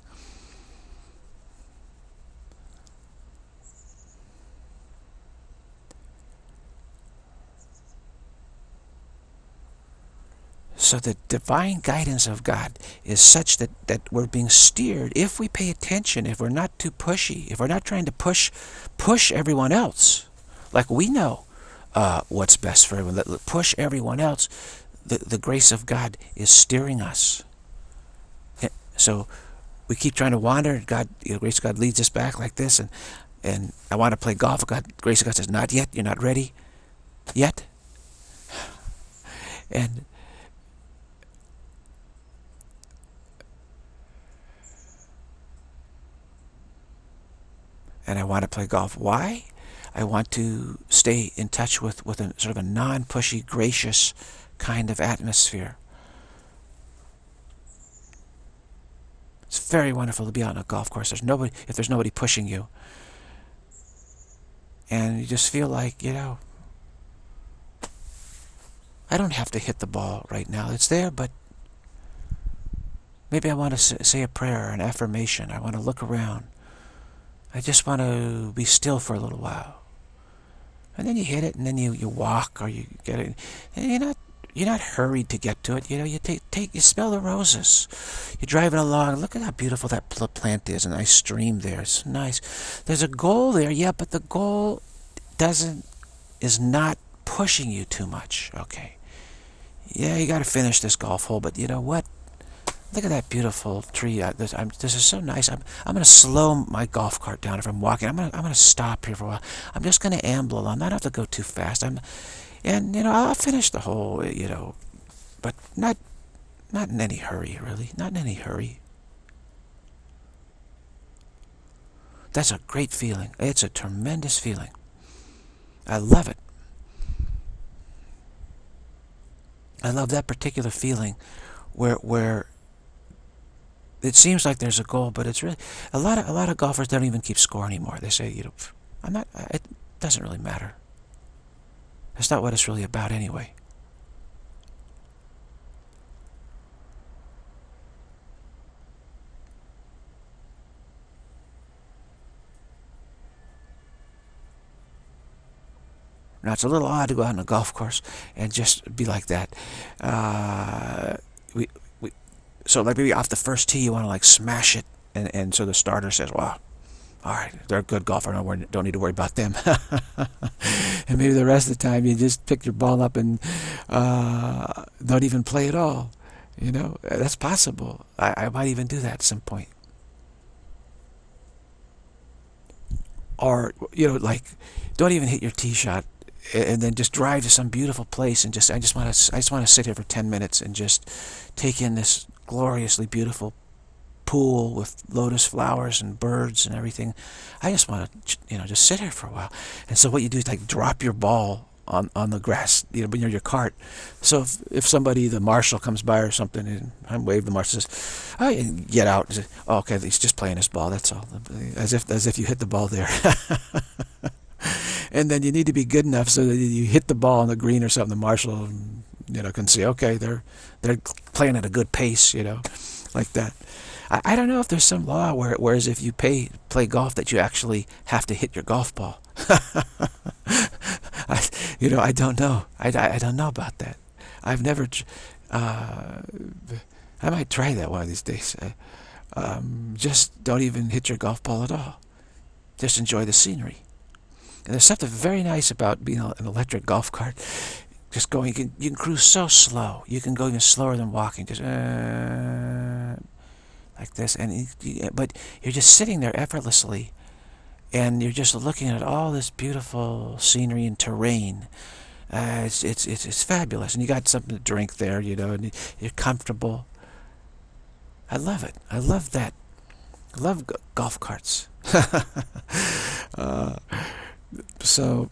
So the divine guidance of God is such that, that we're being steered, if we pay attention, if we're not too pushy, if we're not trying to push, push everyone else, like we know Uh, what's best for everyone. Let, push everyone else. The, the grace of God is steering us. So we keep trying to wander. God, you know, grace of God leads us back like this. And and I want to play golf. God, grace of God says, not yet. You're not ready yet. And and I want to play golf. Why? I want to stay in touch with, with a sort of a non-pushy, gracious kind of atmosphere. It's very wonderful to be out on a golf course. There's nobody, if there's nobody pushing you. And you just feel like, you know, I don't have to hit the ball right now. It's there, but maybe I want to say a prayer, an affirmation. I want to look around. I just want to be still for a little while. And then you hit it, and then you, you walk, or you get it. And you're not you're not hurried to get to it. You know, you take take you smell the roses. You're driving along. Look at how beautiful that plant is. A nice stream there. It's nice. There's a goal there, yeah, but the goal doesn't is not pushing you too much. Okay. Yeah, you got to finish this golf hole, but you know what? Look at that beautiful tree. Uh, this, I'm, this is so nice. I'm, I'm going to slow my golf cart down if I'm walking. I'm going to, I'm going to stop here for a while. I'm just going to amble along. I don't have to go too fast. I'm, and, you know, I'll finish the hole, you know, but not, not in any hurry, really. Not in any hurry. That's a great feeling. It's a tremendous feeling. I love it. I love that particular feeling where, where, it seems like there's a goal, but it's really a lot of a lot of golfers don't even keep score anymore. They say, you know, I'm not. It doesn't really matter. That's not what it's really about, anyway. Now it's a little odd to go out on a golf course and just be like that. Uh, we. So like maybe off the first tee you want to like smash it, and, and so the starter says, well, all right, they're a good golfer, no, don't need to worry about them. And maybe the rest of the time you just pick your ball up and uh, don't even play at all. You know, that's possible. I, I might even do that at some point. or you know, like, don't even hit your tee shot, and then just drive to some beautiful place and just I just want to I just want to sit here for ten minutes and just take in this gloriously beautiful pool with lotus flowers and birds and everything. I just want to, you know, just sit here for a while. And so what you do is like drop your ball on on the grass, you know, near your cart. So if, if somebody, the marshal comes by or something, and I wave, the marshal says, "Oh, you get out." Say, oh, okay, he's just playing his ball. That's all. As if as if you hit the ball there. And then you need to be good enough so that you hit the ball on the green or something. The marshal, you know, can see, okay, they're they're playing at a good pace, you know, like that. I, I don't know if there's some law where, whereas if you pay play golf, that you actually have to hit your golf ball. I, you know, I don't know. I, I, I don't know about that. I've never. Uh, I might try that one of these days. Uh, um, just don't even hit your golf ball at all. Just enjoy the scenery. And there's something very nice about being an electric golf cart. Just going, you can you can cruise so slow. You can go even slower than walking. Just uh, like this, and you, but you're just sitting there effortlessly, and you're just looking at all this beautiful scenery and terrain. Uh, it's, it's it's it's fabulous, and you got something to drink there, you know, and you're comfortable. I love it. I love that. I love g golf carts. uh, so,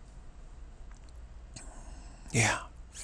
yeah.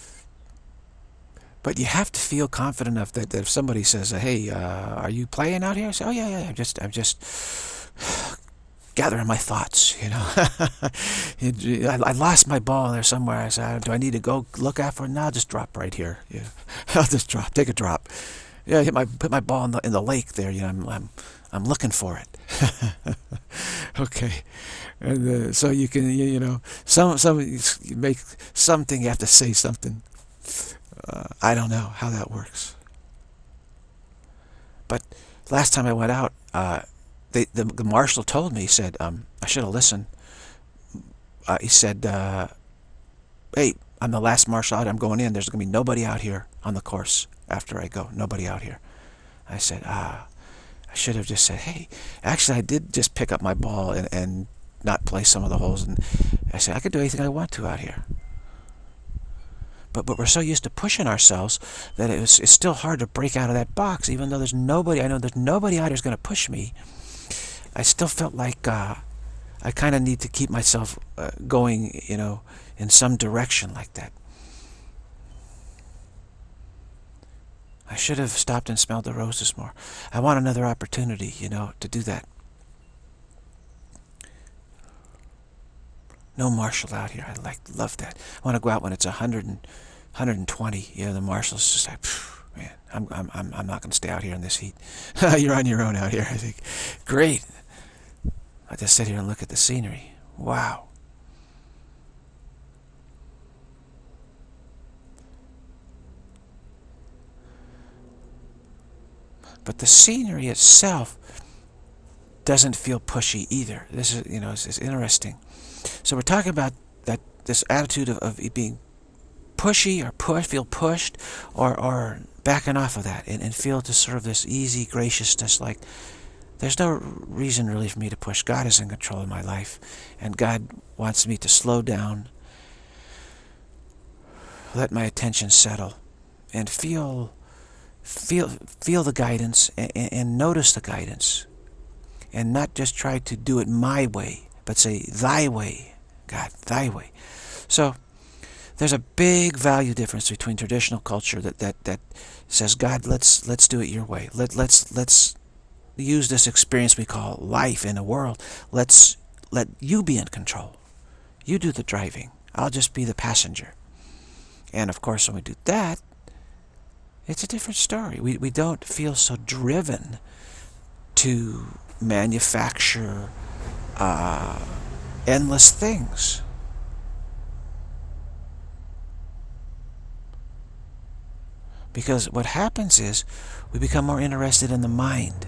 But you have to feel confident enough that, that if somebody says, "Hey, uh, are you playing out here?" I say, "Oh yeah, yeah. I'm just, I'm just." gathering my thoughts, you know. I, I lost my ball there somewhere. I said, do I need to go look out for it? No, I'll just drop right here. Yeah, I'll just drop, take a drop. Yeah, hit my put my ball in the in the lake there. You know, I'm I'm, I'm looking for it. Okay, and uh, so you can you, you know some some you make something. You have to say something. Uh, I don't know how that works. But last time I went out. Uh, They, the, the marshal told me, he said, um, I should have listened. Uh, he said, uh, hey, I'm the last marshal out. I'm going in. There's going to be nobody out here on the course after I go. Nobody out here. I said, ah, I should have just said, hey, actually, I did just pick up my ball and, and not play some of the holes. And I said, I could do anything I want to out here. But, but we're so used to pushing ourselves that it was, it's still hard to break out of that box, even though there's nobody, I know there's nobody out here who's going to push me. I still felt like uh, I kind of need to keep myself uh, going, you know, in some direction like that. I should have stopped and smelled the roses more. I want another opportunity, you know, to do that. No marshal out here. I like, love that. I want to go out when it's one hundred and, one hundred twenty. You know, the marshal's just like, man, I'm, I'm, I'm, I'm not going to stay out here in this heat. You're on your own out here. I think, great. I just sit here and look at the scenery. Wow. But the scenery itself doesn't feel pushy either. This is, you know, it's, it's interesting. So we're talking about that this attitude of, of being pushy or push, feel pushed, or or backing off of that and, and feel just sort of this easy graciousness, like there's no reason really for me to push. God is in control of my life, and God wants me to slow down, let my attention settle, and feel feel feel the guidance and, and notice the guidance, and not just try to do it my way, but say, thy way, God, thy way. So there's a big value difference between traditional culture that that that says, God, let's let's do it your way. Let let's let's use this experience we call life in a world. Let's let you be in control. You do the driving. I'll just be the passenger. And of course, when we do that, it's a different story. We we don't feel so driven to manufacture uh, endless things. Because what happens is we become more interested in the mind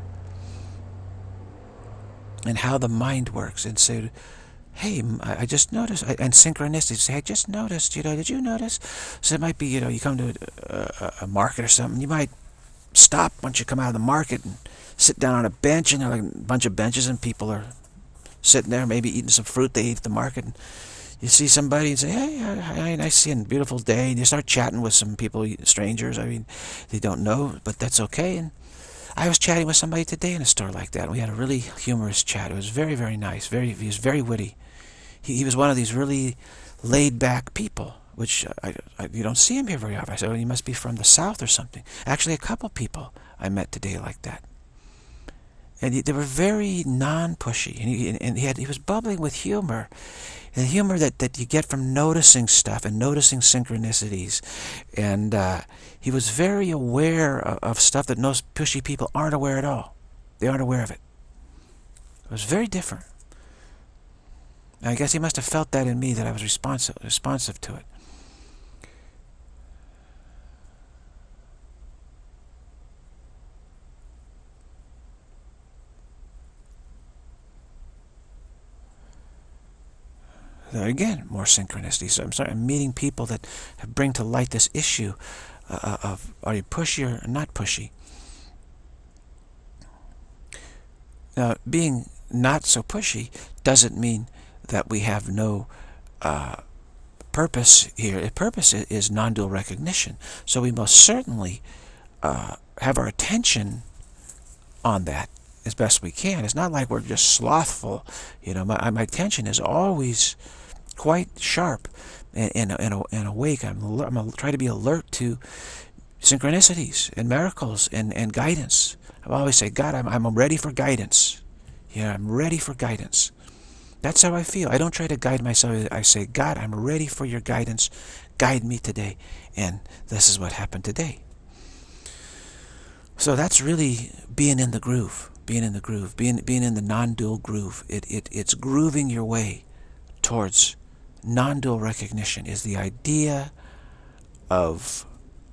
and how the mind works, and say, hey, I just noticed, and synchronicities, say, I just noticed, you know, did you notice? So it might be, you know, you come to a, a market or something, you might stop once you come out of the market and sit down on a bench, and there are like a bunch of benches and people are sitting there, maybe eating some fruit they ate at the market, and you see somebody and say, hey, hi, nice seeing, beautiful day, and you start chatting with some people, strangers, I mean, they don't know, but that's okay. And I was chatting with somebody today in a store like that, and we had a really humorous chat. It was very, very nice. Very, he was very witty. He, he was one of these really laid-back people, which I, I, you don't see him here very often. I said, oh, he must be from the South or something. Actually, a couple people I met today like that. And he, they were very non-pushy, and he, and he, had, he was bubbling with humor. And humor that, that you get from noticing stuff and noticing synchronicities. And uh, he was very aware of, of stuff that most pushy people aren't aware at all. They aren't aware of it. It was very different. I guess he must have felt that in me, that I was responsive, responsive to it. There again, more synchronicity. So I'm sorry, I'm meeting people that bring to light this issue uh, of, are you pushy or not pushy? Now, being not so pushy doesn't mean that we have no uh, purpose here. The purpose is non-dual recognition. So we most certainly uh, have our attention on that as best we can. It's not like we're just slothful. You know, my, my attention is always quite sharp and, and, and, and awake. I'm, alert, I'm trying to be alert to synchronicities and miracles and, and guidance. I always say, God, I'm, I'm ready for guidance. Yeah, I'm ready for guidance. That's how I feel. I don't try to guide myself. I say, God, I'm ready for your guidance. Guide me today. And this is what happened today. So that's really being in the groove. Being in the groove. Being, being in the non-dual groove. It, it, it's grooving your way towards non-dual recognition. Is the idea of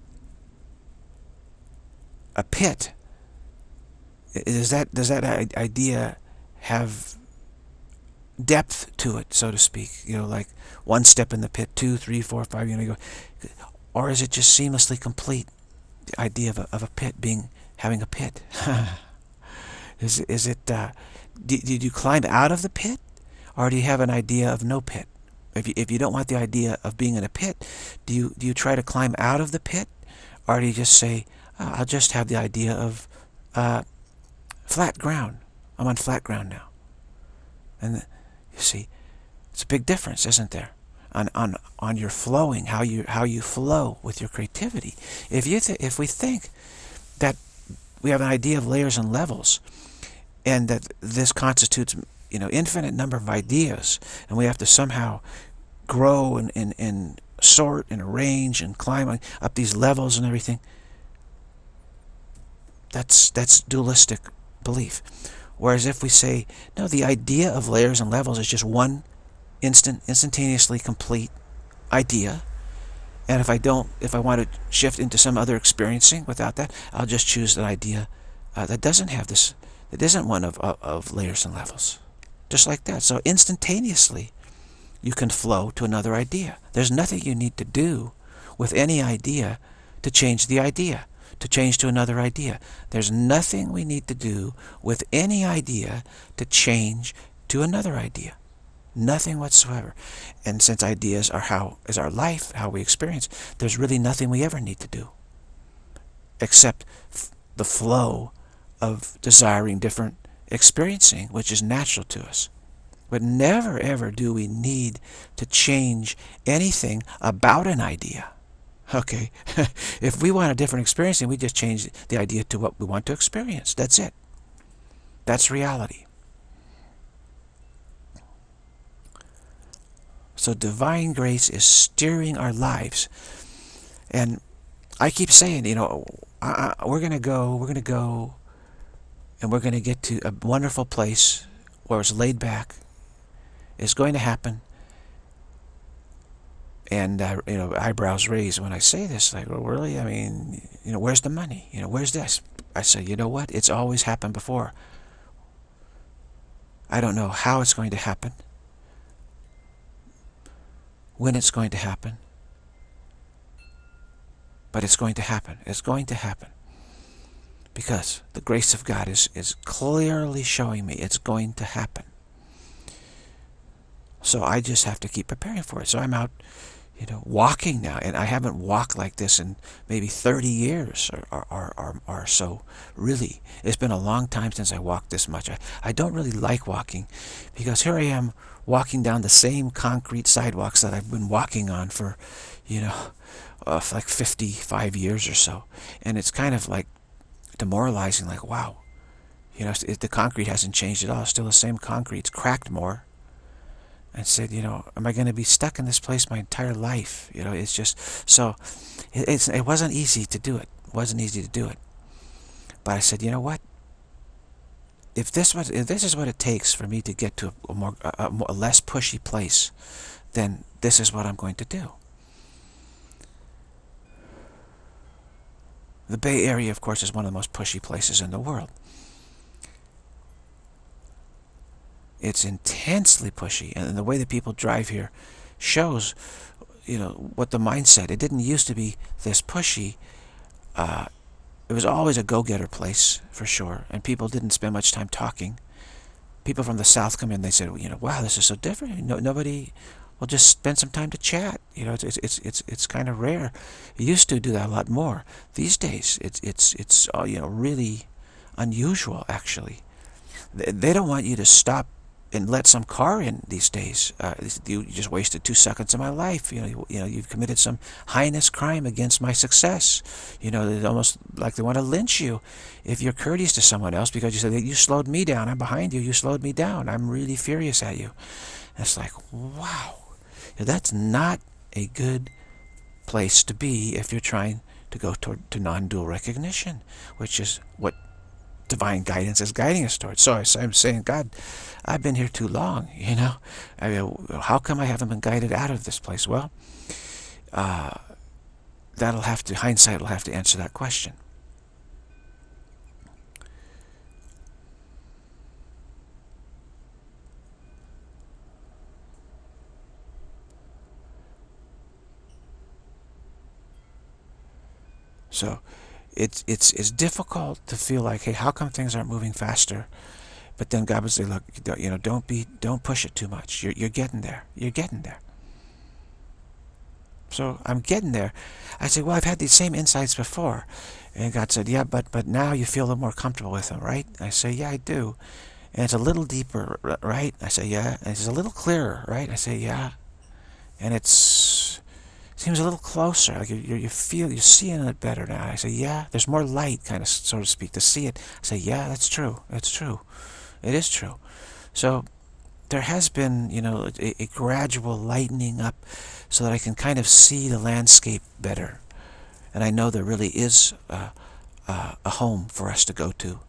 a pit. Does that, does that idea have depth to it, so to speak? You know, like one step in the pit, two, three, four, five, you know, you go. Or is it just seamlessly complete? The idea of a, of a pit being, having a pit. is, is it, uh, did, did you climb out of the pit? Or do you have an idea of no pit? If you, if you don't want the idea of being in a pit, do you, do you try to climb out of the pit? Or do you just say, oh, I'll just have the idea of uh, flat ground. I'm on flat ground now. And the, you see, it's a big difference, isn't there? On, on, on your flowing, how you, how you flow with your creativity. If, you th if we think that we have an idea of layers and levels, and that this constitutes, you know, infinite number of ideas, and we have to somehow grow and, and, and sort and arrange and climb up these levels and everything, that's, that's dualistic belief. Whereas if we say, no, the idea of layers and levels is just one instant, instantaneously complete idea, and if I don't, if I want to shift into some other experiencing without that, I'll just choose an idea uh, that doesn't have this, that isn't one of, of, of layers and levels. Just like that. So instantaneously, you can flow to another idea. There's nothing you need to do with any idea to change the idea, to change to another idea. There's nothing we need to do with any idea to change to another idea. Nothing whatsoever. And since ideas are how is our life, how we experience, there's really nothing we ever need to do except f the flow of desiring different experiencing, which is natural to us. But never ever do we need to change anything about an idea. Okay, if we want a different experiencing, we just change the idea to what we want to experience. That's it. That's reality. So divine grace is steering our lives. And I keep saying, you know, I, I, we're going to go, we're going to go, and we're going to get to a wonderful place where it's laid back. It's going to happen. And, uh, you know, eyebrows raised when I say this. Like, well, really? I mean, you know, where's the money? You know, where's this? I say, you know what? It's always happened before. I don't know how it's going to happen, when it's going to happen, but it's going to happen. It's going to happen. Because the grace of God is, is clearly showing me it's going to happen. So I just have to keep preparing for it. So I'm out, you know, walking now, and I haven't walked like this in maybe thirty years or, or, or, or, or so. Really, it's been a long time since I walked this much. I, I don't really like walking, because here I am walking down the same concrete sidewalks that I've been walking on for, you know, uh, for like fifty-five years or so. And it's kind of like demoralizing, like, wow, you know, it, the concrete hasn't changed at all. It's still the same concrete. It's cracked more. And said, you know, am I going to be stuck in this place my entire life? You know, it's just, so it, it's, it wasn't easy to do it. It wasn't easy to do it. But I said, you know what? If this was, if this is what it takes for me to get to a more, a, a less pushy place, then this is what I'm going to do. The Bay Area, of course, is one of the most pushy places in the world. It's intensely pushy, and the way that people drive here shows, you know, what the mindset. It didn't used to be this pushy. Uh, it was always a go-getter place, for sure, and people didn't spend much time talking. People from the South come in, they said, you know, wow, this is so different. No, nobody will just spend some time to chat. You know, it's it's it's it's kind of rare. It used to do that a lot more. These days, it's it's it's uh, you know, really unusual. Actually, they, they don't want you to stop and let some car in these days. Uh, you just wasted two seconds of my life. You know, you, you know, you've committed some heinous crime against my success. You know, it's almost like they want to lynch you if you're courteous to someone else, because you said, you slowed me down. I'm behind you. You slowed me down. I'm really furious at you. And it's like, wow, that's not a good place to be if you're trying to go toward to non-dual recognition, which is what divine guidance is guiding us towards. So I'm saying, God, I've been here too long, you know. I mean, how come I haven't been guided out of this place? Well, uh, that'll have to, hindsight will have to answer that question. So it's it's it's difficult to feel like, hey, how come things aren't moving faster? But then God would say, look, you know, don't be, don't push it too much. You're you're getting there. You're getting there. So I'm getting there. I said, well, I've had these same insights before, and God said, yeah, but but now you feel a little more comfortable with them, right? I say, yeah, I do. And it's a little deeper, right? I say, yeah. And it's a little clearer, right? I say, yeah. And it's seems a little closer. Like you, you feel, you're seeing it better now. I say, yeah. There's more light, kind of, so to speak, to see it. I say, yeah, that's true. That's true. It is true. So there has been, you know, a, a gradual lightening up so that I can kind of see the landscape better. And I know there really is uh, uh, a home for us to go to,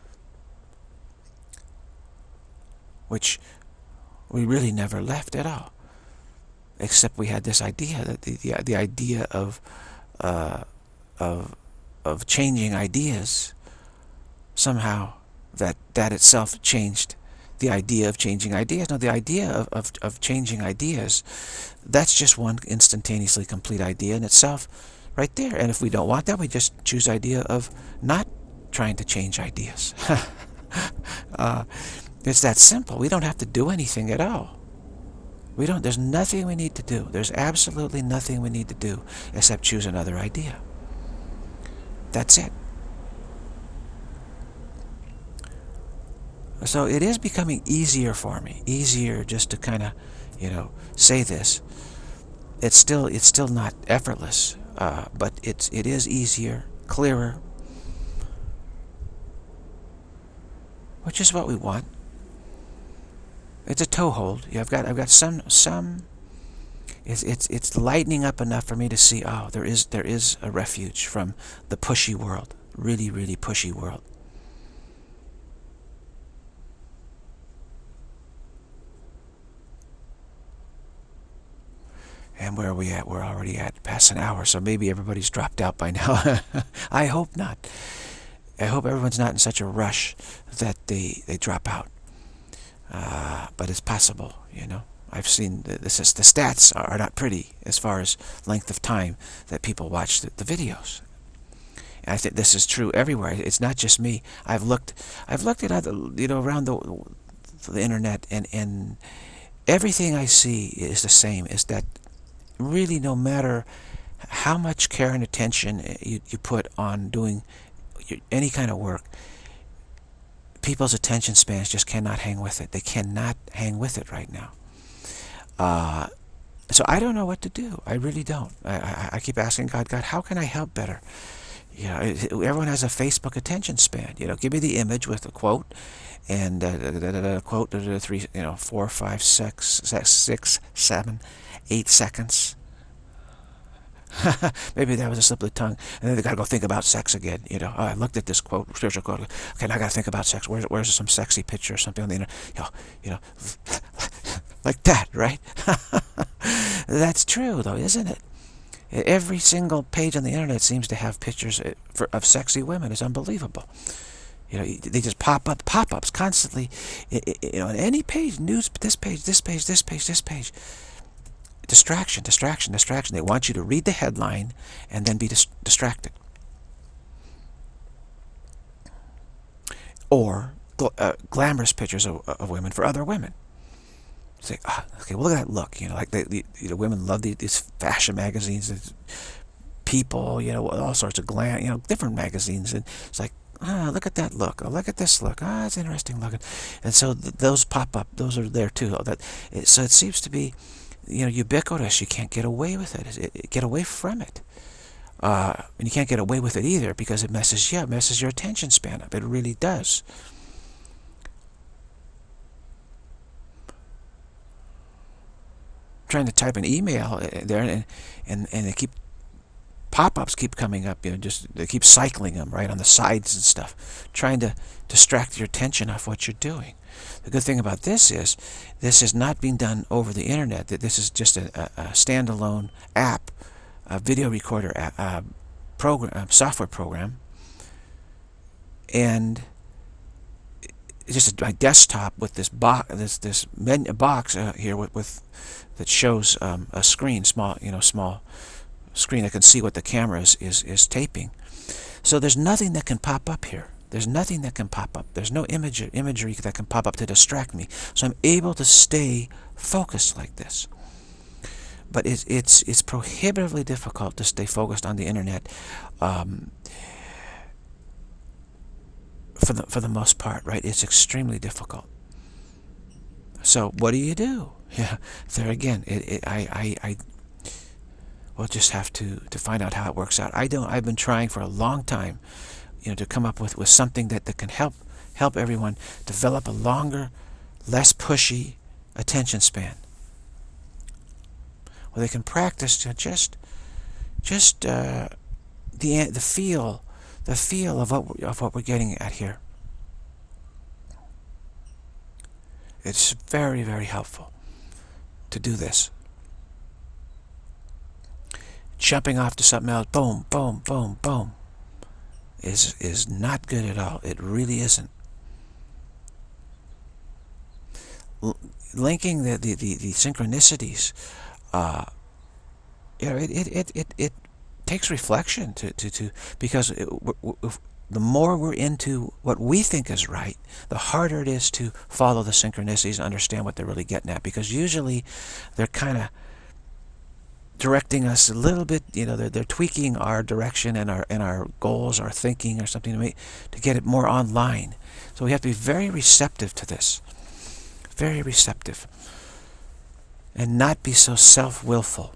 which we really never left at all. Except we had this idea, that the, the, the idea of, uh, of, of changing ideas, somehow that that itself changed the idea of changing ideas. No, the idea of, of, of changing ideas, that's just one instantaneously complete idea in itself right there. And if we don't want that, we just choose the idea of not trying to change ideas. uh, it's that simple. We don't have to do anything at all. We don't, there's nothing we need to do. There's absolutely nothing we need to do except choose another idea. That's it. So it is becoming easier for me, easier just to kind of, you know, say this. It's still, it's still not effortless, uh, but it's, it is easier, clearer, which is what we want. It's a toehold. Yeah, I've got, I've got some, some. It's, it's, it's lightening up enough for me to see. Oh, there is, there is a refuge from the pushy world, really, really pushy world. And where are we at? We're already at past an hour, so maybe everybody's dropped out by now. I hope not. I hope everyone's not in such a rush that they, they drop out. Uh, but it's possible, you know. I've seen the, this is, the stats are not pretty as far as length of time that people watch the, the videos. And I think this is true everywhere. It's not just me. I've looked, I've looked at other, you know, around the the internet, and and everything I see is the same, is that really no matter how much care and attention you, you put on doing any kind of work, people's attention spans just cannot hang with it. They cannot hang with it right now. Uh, so I don't know what to do. I really don't. I, I, I keep asking God, God, how can I help better? You know, everyone has a Facebook attention span. You know, give me the image with a quote, and uh, da, da, da, da, quote, da, da, three, you know, four, five, six, six, seven, eight seconds. Maybe that was a slip of the tongue, and then they gotta go think about sex again. You know, oh, I looked at this quote, spiritual quote. Okay, now I gotta think about sex. Where's where's some sexy picture or something on the internet? You know, you know, like that, right? That's true, though, isn't it? Every single page on the internet seems to have pictures for, of sexy women. It's unbelievable. You know, they just pop up, pop-ups constantly. You know, on any page, news, this page, this page, this page, this page. Distraction, distraction, distraction. They want you to read the headline and then be dis distracted. Or gl uh, glamorous pictures of, of women for other women. Say, ah, okay, well, look at that look. You know, like they, the, the women love these, these fashion magazines, People, you know, all sorts of glam, you know, different magazines, and it's like, ah, look at that look. Oh, look at this look. Ah, it's interesting looking. And so th those pop up. Those are there too. That it, so it seems to be, you know, ubiquitous. You can't get away with it. it, it get away from it. Uh, and you can't get away with it either because it messes you up, messes your attention span up. It really does. Trying to type an email there, and and and they keep pop-ups keep coming up. You know, just they keep cycling them right on the sides and stuff, trying to distract your attention off what you're doing. The good thing about this is, this is not being done over the internet. That this is just a, a, a standalone app, a video recorder app, uh, program, uh, software program, and it's just my desktop with this box, this this menu box uh, here with, with that shows um, a screen, small, you know, small screen that can see what the camera is, is is taping. So there's nothing that can pop up here. There's nothing that can pop up. There's no image imagery that can pop up to distract me. So I'm able to stay focused like this. But it's it's it's prohibitively difficult to stay focused on the internet. Um, for the for the most part, right? It's extremely difficult. So what do you do? Yeah, there again, it, it I I I we'll just have to to find out how it works out. I don't. I've been trying for a long time, you know, to come up with with something that that can help help everyone develop a longer, less pushy attention span. Well, they can practice to just just uh, the the feel the feel of what of what we're getting at here. It's very very helpful to do this. Jumping off to something else, boom, boom, boom, boom, is is not good at all. It really isn't. L linking the, the, the, the synchronicities, uh, you know, it, it, it, it, it takes reflection to, to, to because it, if, the more we're into what we think is right, the harder it is to follow the synchronicities and understand what they're really getting at, because usually they're kind of directing us a little bit, you know, they're, they're tweaking our direction and our and our goals, our thinking, or something to make to get it more online. So we have to be very receptive to this, very receptive, and not be so self-willful.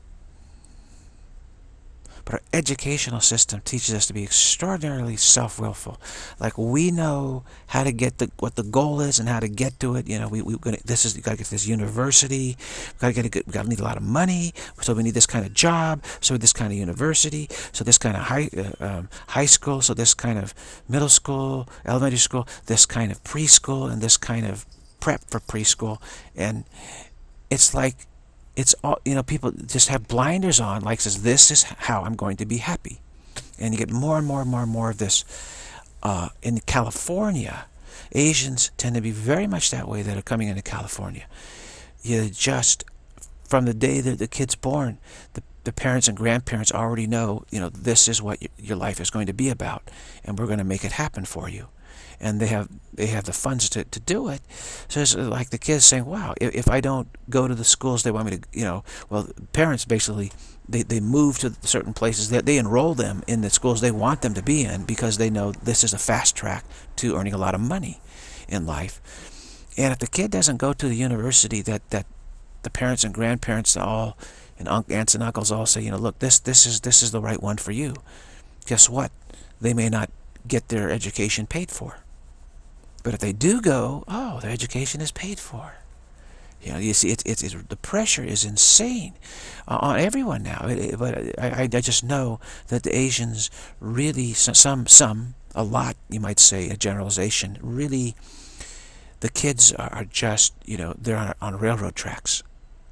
But our educational system teaches us to be extraordinarily self-willful. Like we know how to get the what the goal is and how to get to it. You know, we we gonna this is you gotta get to this university. We gotta get a good, we gotta need a lot of money. So we need this kind of job. So this kind of university. So this kind of high uh, um, high school. So this kind of middle school, elementary school. This kind of preschool, and this kind of prep for preschool. And it's like, it's all, you know, people just have blinders on, like says, this is how I'm going to be happy. And you get more and more and more and more of this. Uh, in California, Asians tend to be very much that way that are coming into California. You just, from the day that the kid's born, the, the parents and grandparents already know, you know, this is what your life is going to be about, and we're going to make it happen for you. and they have they have the funds to, to do it. So it's like the kids saying, wow, if, if I don't go to the schools they want me to, you know, well, parents basically, they, they move to certain places, that they, they enroll them in the schools they want them to be in, because they know this is a fast track to earning a lot of money in life. And if the kid doesn't go to the university that, that the parents and grandparents all, and aunts and uncles all say, you know, look, this this is this is the right one for you, guess what? They may not get their education paid for. But if they do go, oh, their education is paid for. You know, you see, it's it's, it's the pressure is insane uh, on everyone now. It, it, but I, I just know that the Asians really, some some a lot, you might say, a generalization. Really, the kids are just, you know, they're on, on railroad tracks,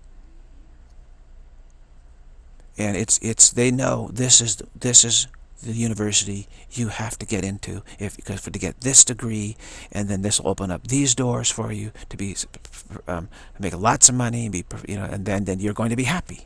and it's it's they know this is this is. the university you have to get into, if because for to get this degree, and then this will open up these doors for you to be um, make lots of money and be, you know, and then then you're going to be happy.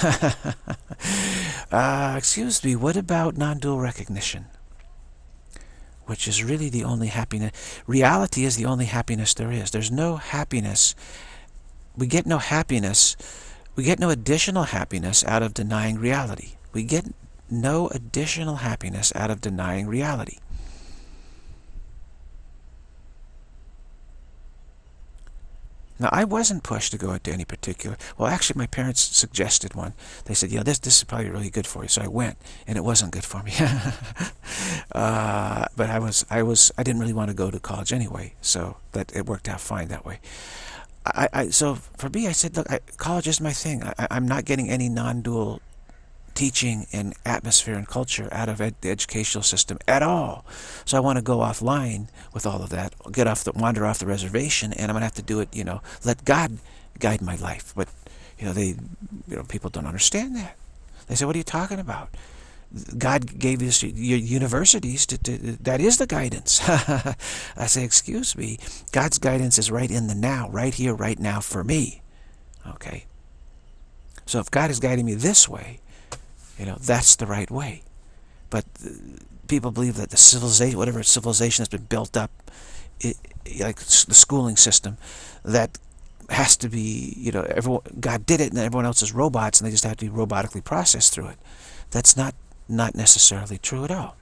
uh, excuse me, what about non-dual recognition, which is really the only happiness? Reality is the only happiness there is. There's no happiness. We get no happiness. We get no additional happiness out of denying reality. We get no additional happiness out of denying reality. Now, I wasn't pushed to go into any particular... Well, actually, my parents suggested one. They said, you know, this, this is probably really good for you. So I went, and it wasn't good for me. uh, but I was, I was, I didn't really want to go to college anyway, so that it worked out fine that way. I, I so for me, I said, look, I, college is my thing. I, I'm not getting any non-dual teaching and atmosphere and culture out of ed the educational system at all. So I want to go offline with all of that, get off the wander off the reservation, and I'm gonna have to do it. You know, let God guide my life. But you know, they, you know, people don't understand that. They say, "What are you talking about? God gave us your universities to, to that is the guidance." I say, "Excuse me, God's guidance is right in the now, right here, right now for me." Okay. So if God is guiding me this way, you know, that's the right way. But people believe that the civilization, whatever civilization has been built up, it, like the schooling system, that has to be, you know, everyone, God did it and everyone else is robots and they just have to be robotically processed through it. That's not, not necessarily true at all.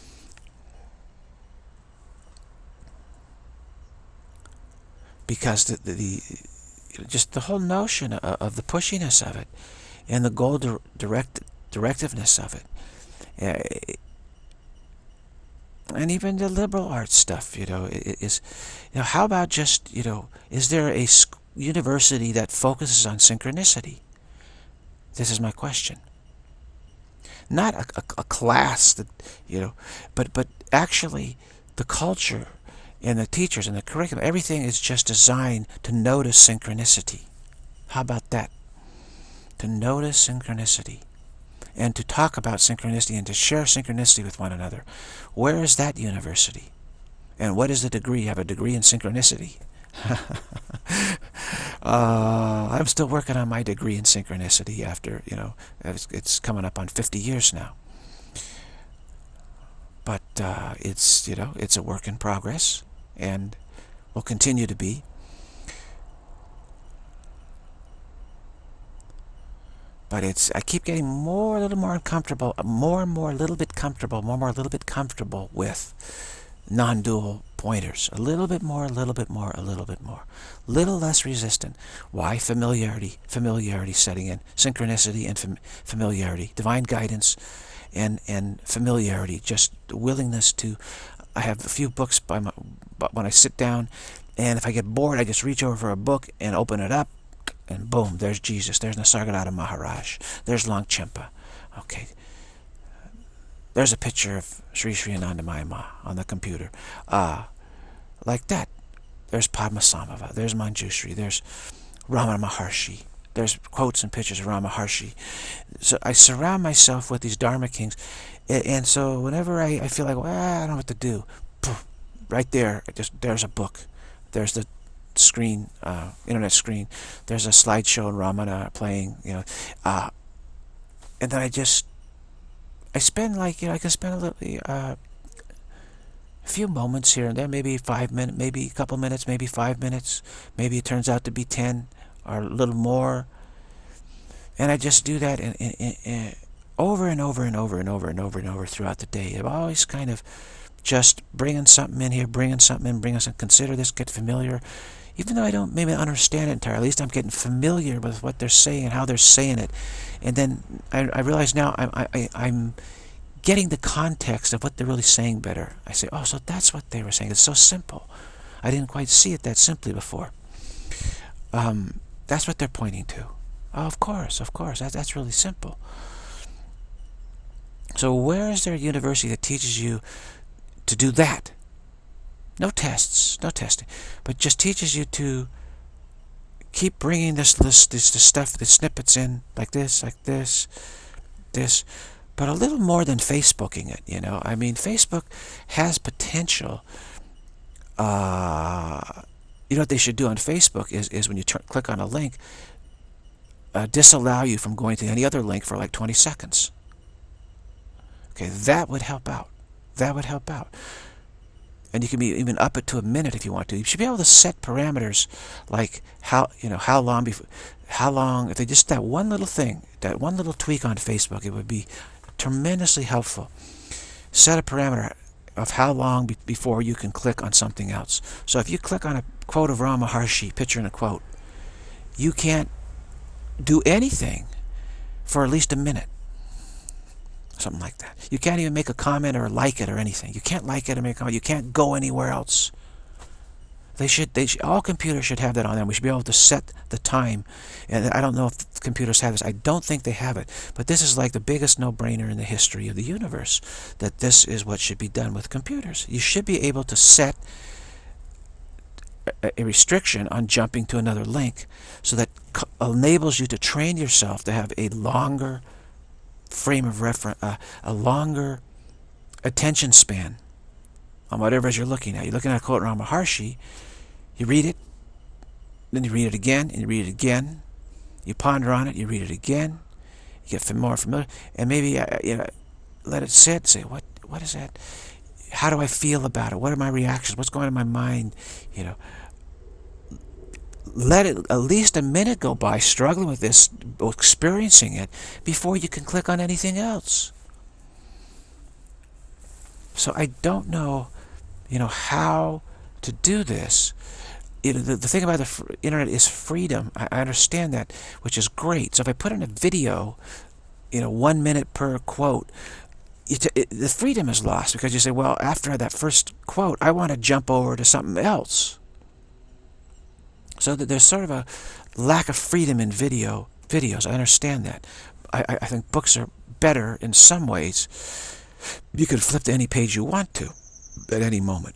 Because the, the, the you know, just the whole notion of, of the pushiness of it and the goal direct directiveness of it, uh, and even the liberal arts stuff, you know, is, you know, how about just, you know, is there a university that focuses on synchronicity? This is my question. Not a, a, a class that, you know, but but actually the culture and the teachers and the curriculum, everything is just designed to notice synchronicity. How about that? To notice synchronicity. And to talk about synchronicity and to share synchronicity with one another. Where is that university? And what is the degree? You have a degree in synchronicity. uh, I'm still working on my degree in synchronicity after, you know, it's, it's coming up on fifty years now. But uh, it's, you know, it's a work in progress and will continue to be. But it's, I keep getting more, a little more uncomfortable, more and more, a little bit comfortable, more and more, a little bit comfortable with non-dual pointers. A little bit more, a little bit more, a little bit more. Little less resistant. Why? Familiarity. Familiarity setting in. Synchronicity and fam familiarity. Divine guidance and, and familiarity. Just the willingness to, I have a few books by my, but when I sit down, and if I get bored, I just reach over for a book and open it up, and boom, there's Jesus, there's Nisargadatta Maharaj, there's Longchenpa. Okay. There's a picture of Sri Sri Anandamayi Ma on the computer. Uh, like that. There's Padmasambhava, there's Manjushri, there's Ramana Maharshi. There's quotes and pictures of Ramana Maharshi. So I surround myself with these Dharma kings. And, and so whenever I, I feel like, well, I don't know what to do, poof, right there, just there's a book. There's the screen, uh, internet screen. There's a slideshow and Ramana playing, you know, uh, and then I just, I spend like, you know, I can spend a little, uh, A few moments here and there, maybe five minutes, maybe a couple minutes, maybe five minutes. Maybe it turns out to be ten or a little more. And I just do that in, in, in, in, over and over and over and over and over and over throughout the day. I'm always kind of just bringing something in here, bringing something in, bringing something. Consider this, get familiar. Even though I don't maybe understand it entirely, at least I'm getting familiar with what they're saying and how they're saying it. And then I, I realize now I'm, I, I'm getting the context of what they're really saying better. I say, oh, so that's what they were saying. It's so simple. I didn't quite see it that simply before. Um, that's what they're pointing to. Oh, of course, of course. That, that's really simple. So where is there a university that teaches you to do that? No tests, no testing, but just teaches you to keep bringing this list, this, this stuff, the snippets in, like this, like this, this, but a little more than Facebooking it, you know. I mean, Facebook has potential. Uh, you know what they should do on Facebook is, is when you click on a link, uh, disallow you from going to any other link for like twenty seconds. Okay, that would help out. That would help out. And you can be even up it to a minute if you want to. You should be able to set parameters like how, you know, how long before, how long, if they just that one little thing, that one little tweak on Facebook, it would be tremendously helpful. Set a parameter of how long be before you can click on something else. So if you click on a quote of Rama Maharshi, picture in a quote, you can't do anything for at least a minute. Something like that. You can't even make a comment or like it or anything. You can't like it or make a comment. You can't go anywhere else. They should, they should, all computers should have that on them. We should be able to set the time. And I don't know if computers have this. I don't think they have it. But this is like the biggest no-brainer in the history of the universe, that this is what should be done with computers. You should be able to set a, a restriction on jumping to another link so that enables you to train yourself to have a longer frame of reference, uh, a longer attention span on whatever it is you're looking at. You're looking at a quote from Maharshi, you read it, then you read it again, and you read it again, you ponder on it, you read it again, you get more familiar, and maybe uh, you know, let it sit, say, what what is that? How do I feel about it? What are my reactions? What's going on in my mind? You know, let it at least a minute go by struggling with this, experiencing it, before you can click on anything else. So I don't know, you know, how to do this. You know, the, the thing about the internet is freedom. I, I understand that, which is great. So if I put in a video, you know, one minute per quote, it, it, the freedom is lost, because you say, well, after that first quote, I want to jump over to something else. So that there's sort of a lack of freedom in video videos. I understand that. I, I think books are better in some ways. You can flip to any page you want to at any moment.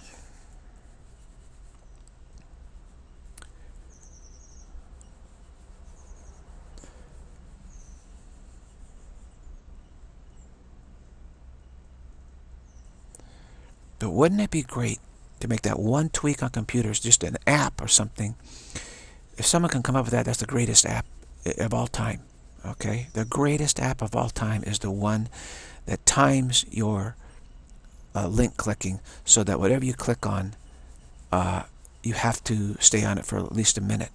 But wouldn't it be great to make that one tweak on computers, just an app or something? If someone can come up with that, that's the greatest app of all time. Okay? The greatest app of all time is the one that times your uh, link clicking, so that whatever you click on, uh, you have to stay on it for at least a minute.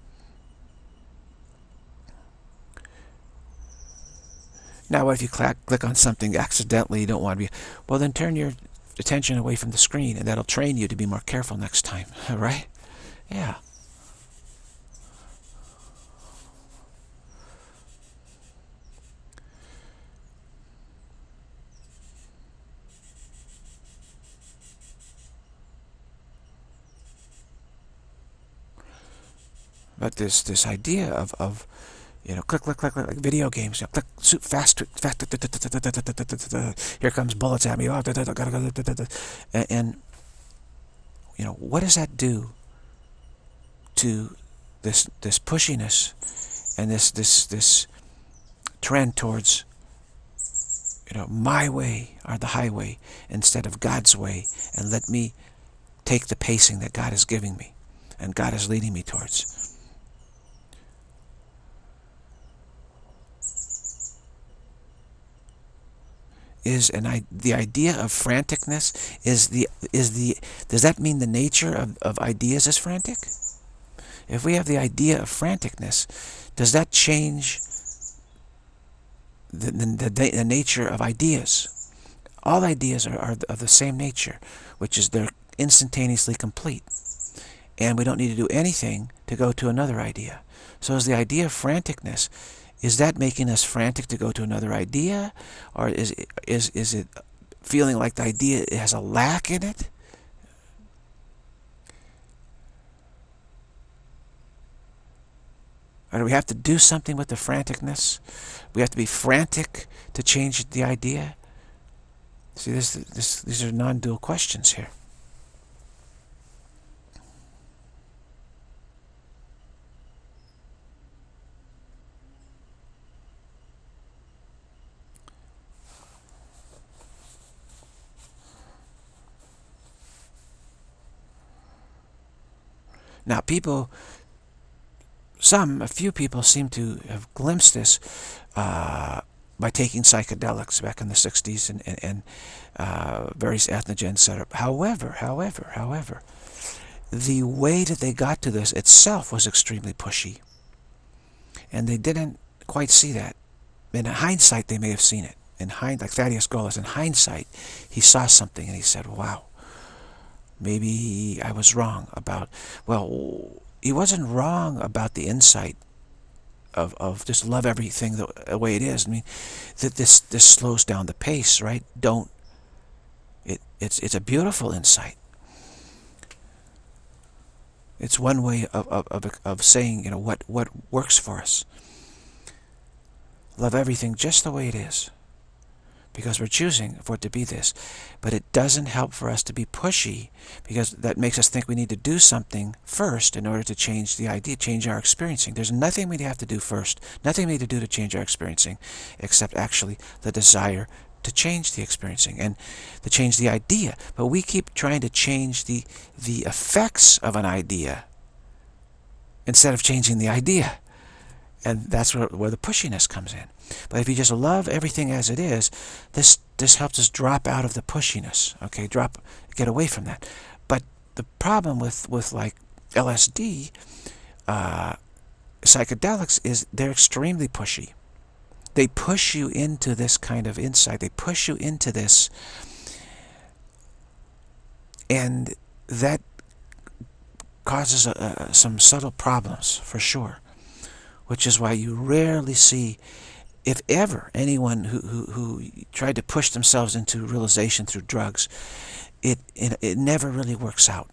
Now, what if you click, click on something accidentally, you don't want to be... Well, then turn your attention away from the screen, and that'll train you to be more careful next time, right? Yeah. But this this idea of of you know, click click click click, like video games, you know, click fast fast. Here comes bullets at me. Oh, and, and you know, what does that do to this this pushiness and this this this trend towards, you know, my way or the highway instead of God's way, and let me take the pacing that God is giving me and God is leading me towards. is an I, the idea of franticness is the is the does that mean the nature of, of ideas is frantic? If we have the idea of franticness, does that change the, the, the, the nature of ideas? All ideas are, are of the same nature, which is they're instantaneously complete. And we don't need to do anything to go to another idea. So is the idea of franticness, is that making us frantic to go to another idea? Or is, is, is it feeling like the idea has a lack in it? Or do we have to do something with the franticness? We have to be frantic to change the idea? See, this, this, these are non-dual questions here. Now, people, some, a few people seem to have glimpsed this uh, by taking psychedelics back in the sixties and, and, and uh, various ethnogens set up. However, however, however, the way that they got to this itself was extremely pushy. And they didn't quite see that. In hindsight, they may have seen it. In hind, like Thaddeus Golas, in hindsight, he saw something and he said, wow, maybe I was wrong about, well, he wasn't wrong about the insight of, of just love everything the, the way it is. I mean, that this, this slows down the pace, right? Don't, it, it's, it's a beautiful insight. It's one way of, of, of, of saying, you know, what, what works for us. Love everything just the way it is, because we're choosing for it to be this. But it doesn't help for us to be pushy, because that makes us think we need to do something first in order to change the idea, change our experiencing. There's nothing we have to do first, nothing we need to do to change our experiencing, except actually the desire to change the experiencing and to change the idea. But we keep trying to change the, the effects of an idea instead of changing the idea. And that's where, where the pushiness comes in. But if you just love everything as it is, this this helps us drop out of the pushiness. Okay, drop, get away from that. But the problem with with like L S D, uh, psychedelics, is they're extremely pushy. They push you into this kind of insight. They push you into this, and that causes a, a, some subtle problems for sure. Which is why you rarely see, if ever, anyone who, who, who tried to push themselves into realization through drugs. It, it, it never really works out.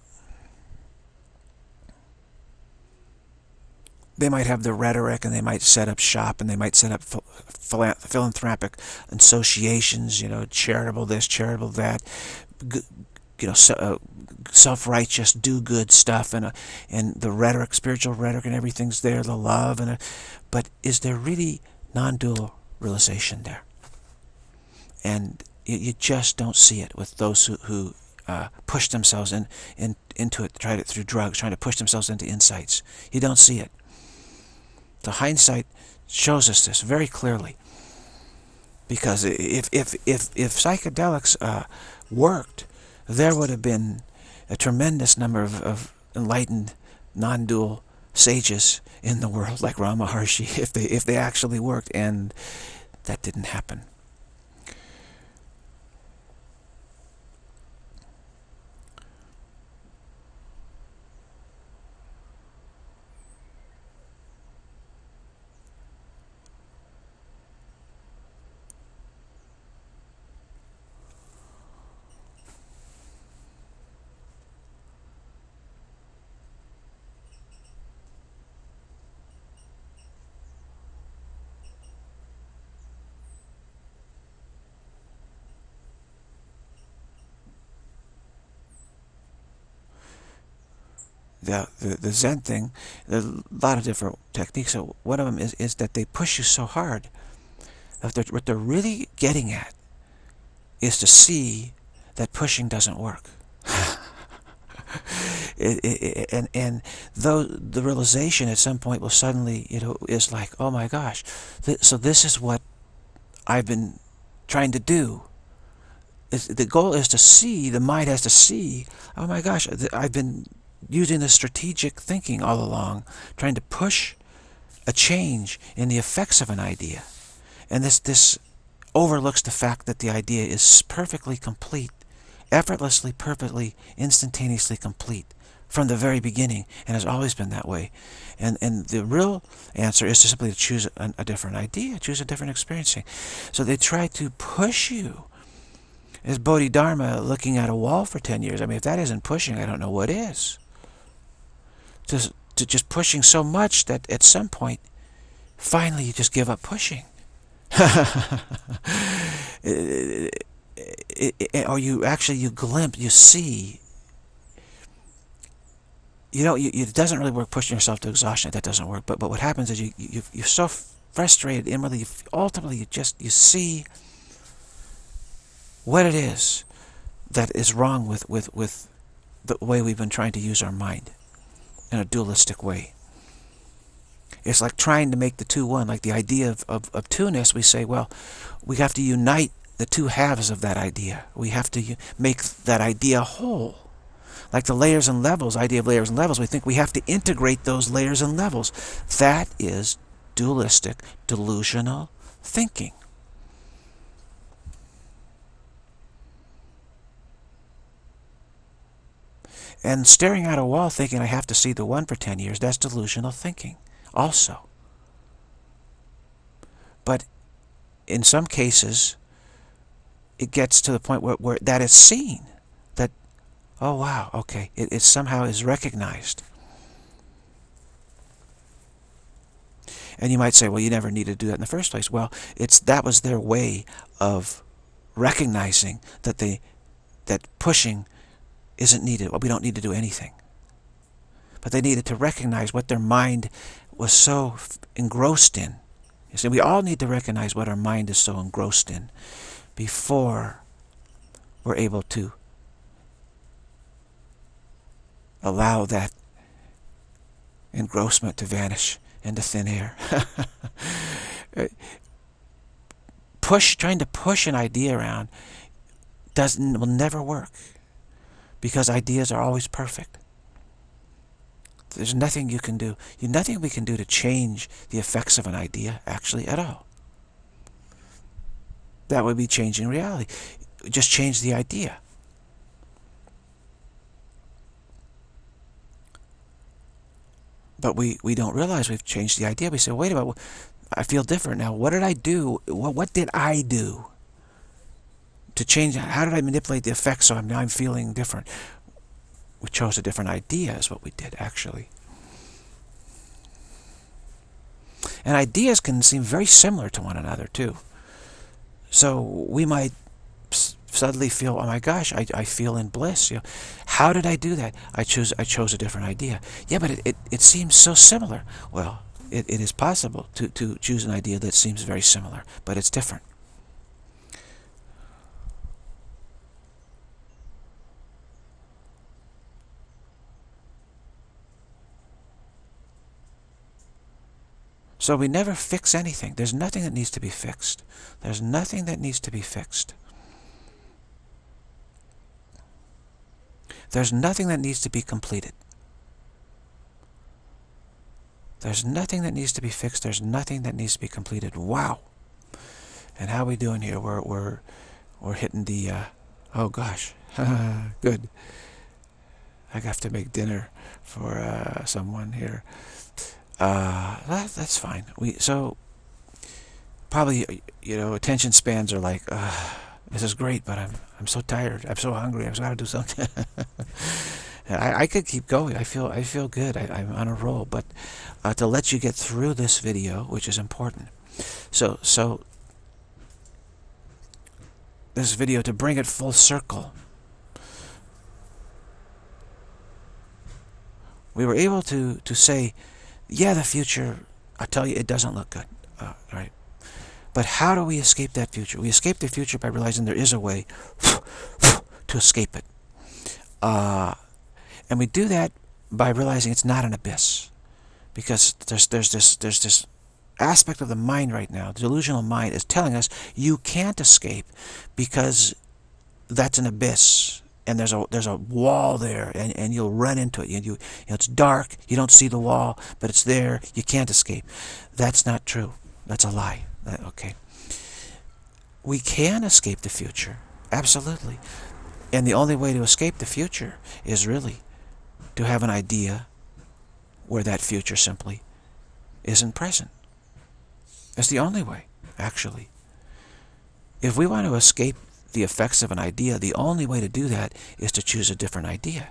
They might have the rhetoric, and they might set up shop, and they might set up philanthropic associations, you know, charitable this, charitable that, you know, so, uh, self-righteous, do-good stuff, and uh, and the rhetoric, spiritual rhetoric, and everything's there, the love, and uh, but is there really non-dual realization there? And you, you just don't see it with those who, who uh, push themselves in, in into it, tried it through drugs, trying to push themselves into insights. You don't see it. The hindsight shows us this very clearly. Because if if if if psychedelics uh, worked, there would have been a tremendous number of, of enlightened, non-dual sages in the world, like Rama Maharshi, if they if they actually worked, and that didn't happen. The, the, the Zen thing, there's a lot of different techniques. So one of them is, is that they push you so hard that they're, what they're really getting at is to see that pushing doesn't work. it, it, it, and and though the realization at some point will suddenly, you know, is like, oh my gosh, th so this is what I've been trying to do is, the goal is to see, the mind has to see, oh my gosh, I've been using this strategic thinking all along, trying to push a change in the effects of an idea. And this, this overlooks the fact that the idea is perfectly complete, effortlessly, perfectly, instantaneously complete from the very beginning, and has always been that way. And and the real answer is to simply to choose a, a different idea, choose a different experiencing. So they try to push you as Bodhidharma looking at a wall for ten years. I mean, if that isn't pushing, I don't know what is. To, to just pushing so much that at some point, finally you just give up pushing. it, it, it, or you actually, you glimpse, you see. You know, you, it doesn't really work pushing yourself to exhaustion. That doesn't work. But but what happens is you, you you're so frustrated inwardly. You, ultimately, you just you see what it is that is wrong with with with the way we've been trying to use our mind in a dualistic way. It's like trying to make the two one. Like the idea of of, of two-ness. We say, well, we have to unite the two halves of that idea. We have to make that idea whole. Like the layers and levels, idea of layers and levels, we think we have to integrate those layers and levels. That is dualistic, delusional thinking. And staring at a wall thinking I have to see the one for ten years, that's delusional thinking also. But in some cases, it gets to the point where, where that is seen. That, oh wow, okay, it, it somehow is recognized. And you might say, well, you never needed to do that in the first place. Well, it's that was their way of recognizing that they that pushing isn't needed. Well, we don't need to do anything. But they needed to recognize what their mind was so engrossed in. You see, we all need to recognize what our mind is so engrossed in before we're able to allow that engrossment to vanish into thin air. Push, trying to push an idea around doesn't will never work, because ideas are always perfect. There's nothing you can do. Nothing we can do to change the effects of an idea, actually, at all. That would be changing reality. Just change the idea. But we, we don't realize we've changed the idea. We say, wait a minute, I feel different now. What did I do? What, what did I do to change? How did I manipulate the effects so I'm, now I'm feeling different? We chose a different idea is what we did, actually. And ideas can seem very similar to one another, too. So we might suddenly feel, oh my gosh, I, I feel in bliss. You know, how did I do that? I choose I chose a different idea. Yeah, but it, it, it seems so similar. Well, it, it is possible to, to choose an idea that seems very similar, but it's different. So we never fix anything. There's nothing that needs to be fixed. There's nothing that needs to be fixed. There's nothing that needs to be completed. There's nothing that needs to be fixed. There's nothing that needs to be completed. Wow. And how are we doing here? We're, we're, we're hitting the, uh, oh gosh, good. I have to make dinner for uh, someone here. Uh, that, that's fine. We so probably, you know, attention spans are like, uh, this is great, but I'm I'm so tired. I'm so hungry. I've got to do something. I, I could keep going. I feel I feel good. I, I'm on a roll. But uh, to let you get through this video, which is important. So so this video, to bring it full circle, we were able to to say, yeah, the future, I tell you, it doesn't look good. Uh, right? But how do we escape that future? We escape the future by realizing there is a way to escape it. Uh, and we do that by realizing it's not an abyss. Because there's, there's, this, there's this aspect of the mind right now, the delusional mind, is telling us you can't escape because that's an abyss, and there's a there's a wall there, and, and you'll run into it. You, you, you know, it's dark, you don't see the wall, but it's there, you can't escape. That's not true. That's a lie. That, okay. We can escape the future, absolutely. And the only way to escape the future is really to have an idea where that future simply isn't present. It's the only way, actually. If we want to escape the effects of an idea, the only way to do that is to choose a different idea.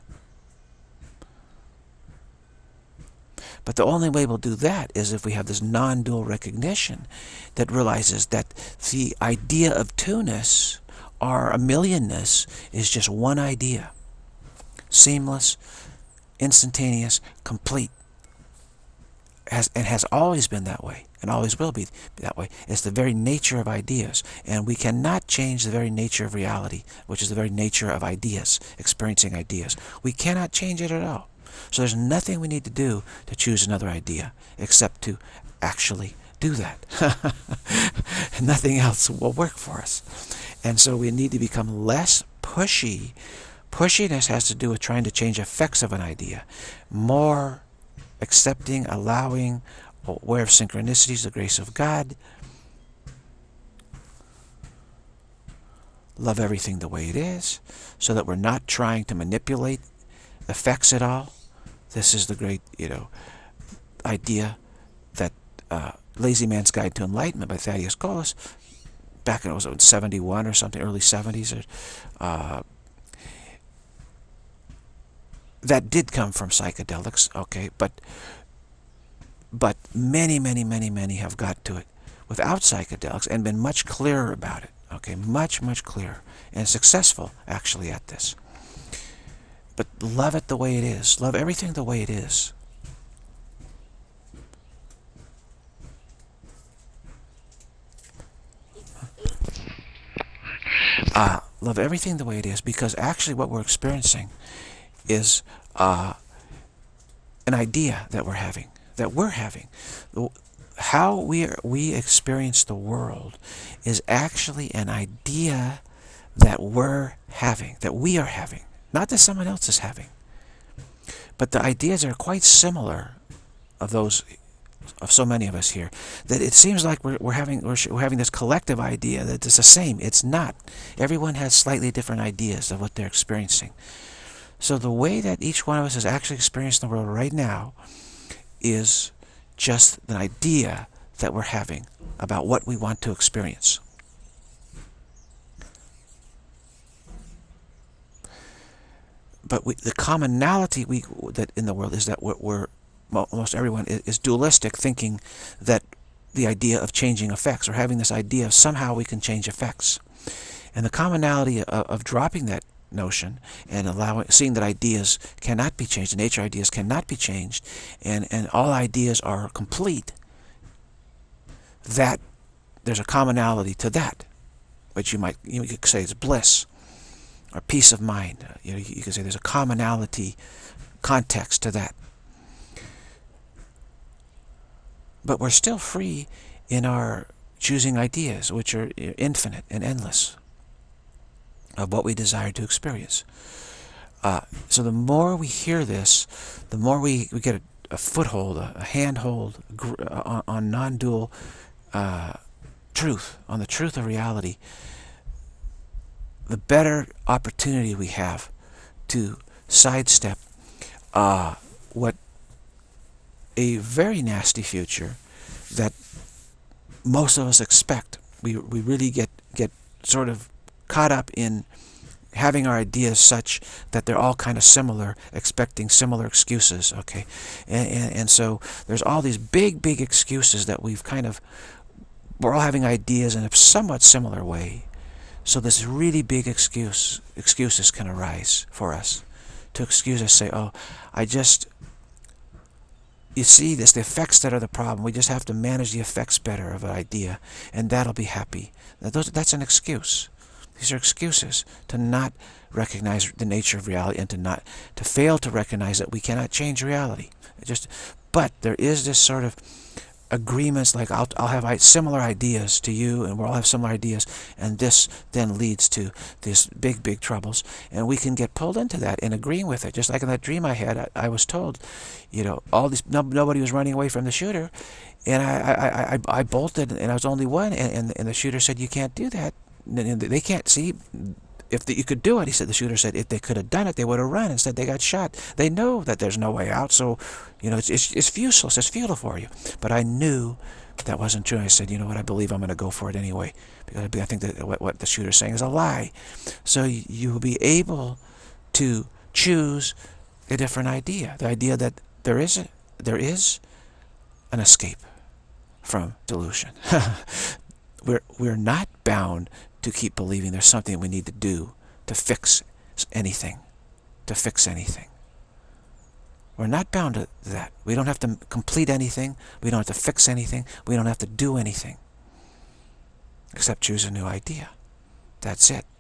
But the only way we'll do that is if we have this non-dual recognition that realizes that the idea of two-ness, or a millionness, is just one idea. Seamless, instantaneous, complete. Has, and has always been that way, and always will be that way. It's the very nature of ideas, and we cannot change the very nature of reality, which is the very nature of ideas, experiencing ideas. We cannot change it at all. So there's nothing we need to do to choose another idea, except to actually do that. Nothing else will work for us. And so we need to become less pushy. Pushiness has to do with trying to change effects of an idea. More accepting, allowing, aware of synchronicities, the grace of God. Love everything the way it is, so that we're not trying to manipulate effects at all. This is the great, you know, idea that uh, Lazy Man's Guide to Enlightenment by Thaddeus Collis, back in, was it seventy-one or something, early seventies, or, uh, that did come from psychedelics, okay, but but many, many, many, many have got to it without psychedelics and been much clearer about it, okay, much, much clearer, and successful, actually, at this. But love it the way it is. Love everything the way it is. Uh, love everything the way it is, because actually what we're experiencing is uh, an idea that we're having, that we're having. How we are, we experience the world is actually an idea that we're having, that we are having, not that someone else is having. But the ideas are quite similar of those, of so many of us here, that it seems like we're, we're having we're, we're having this collective idea that it's the same. It's not. Everyone has slightly different ideas of what they're experiencing. So the way that each one of us is actually experiencing the world right now is just an idea that we're having about what we want to experience. But we, the commonality we that in the world is that we're, we're almost everyone is, is dualistic, thinking that the idea of changing effects, or having this idea of somehow we can change effects. And the commonality of, of dropping that notion and allowing, seeing that ideas cannot be changed, the nature of ideas cannot be changed, and, and all ideas are complete, that there's a commonality to that, which you might you could say is bliss, or peace of mind. You know, you could say there's a commonality context to that. But we're still free in our choosing ideas, which are infinite and endless, of what we desire to experience. Uh, so the more we hear this, the more we, we get a, a foothold, a, a handhold on, on non-dual uh, truth, on the truth of reality, the better opportunity we have to sidestep uh, what a very nasty future that most of us expect. We, we really get, get sort of caught up in having our ideas such that they're all kind of similar, expecting similar excuses, okay? And, and, and so there's all these big, big excuses that we've kind of, we're all having ideas in a somewhat similar way. So this really big excuse, excuses can arise for us to excuse us, say, oh, I just, you see, this, the effects that are the problem. We just have to manage the effects better of an idea, and that'll be happy. Those, that's an excuse. These are excuses to not recognize the nature of reality, and to not to fail to recognize that we cannot change reality. It just, but there is this sort of agreements, like I'll, I'll have similar ideas to you, and we'll all have similar ideas, and this then leads to these big, big troubles, and we can get pulled into that and agreeing with it. Just like in that dream I had, I, I was told, you know, all these no, nobody was running away from the shooter, and I I, I, I bolted, and I was only one, and, and, and the shooter said, you can't do that, and they can't see. If the, you could do it, he said, the shooter said, if they could have done it, they would have run. Instead, they got shot. They know that there's no way out, so, you know, it's, it's, it's useless. It's futile for you. But I knew that wasn't true. I said, you know what, I believe I'm going to go for it anyway, because I think that what, what the shooter's saying is a lie. So you, you will be able to choose a different idea, the idea that there is, a, there is an escape from delusion. we're, we're not bound to keep believing there's something we need to do to fix anything, to fix anything. We're not bound to that. We don't have to complete anything. We don't have to fix anything. We don't have to do anything except choose a new idea. That's it.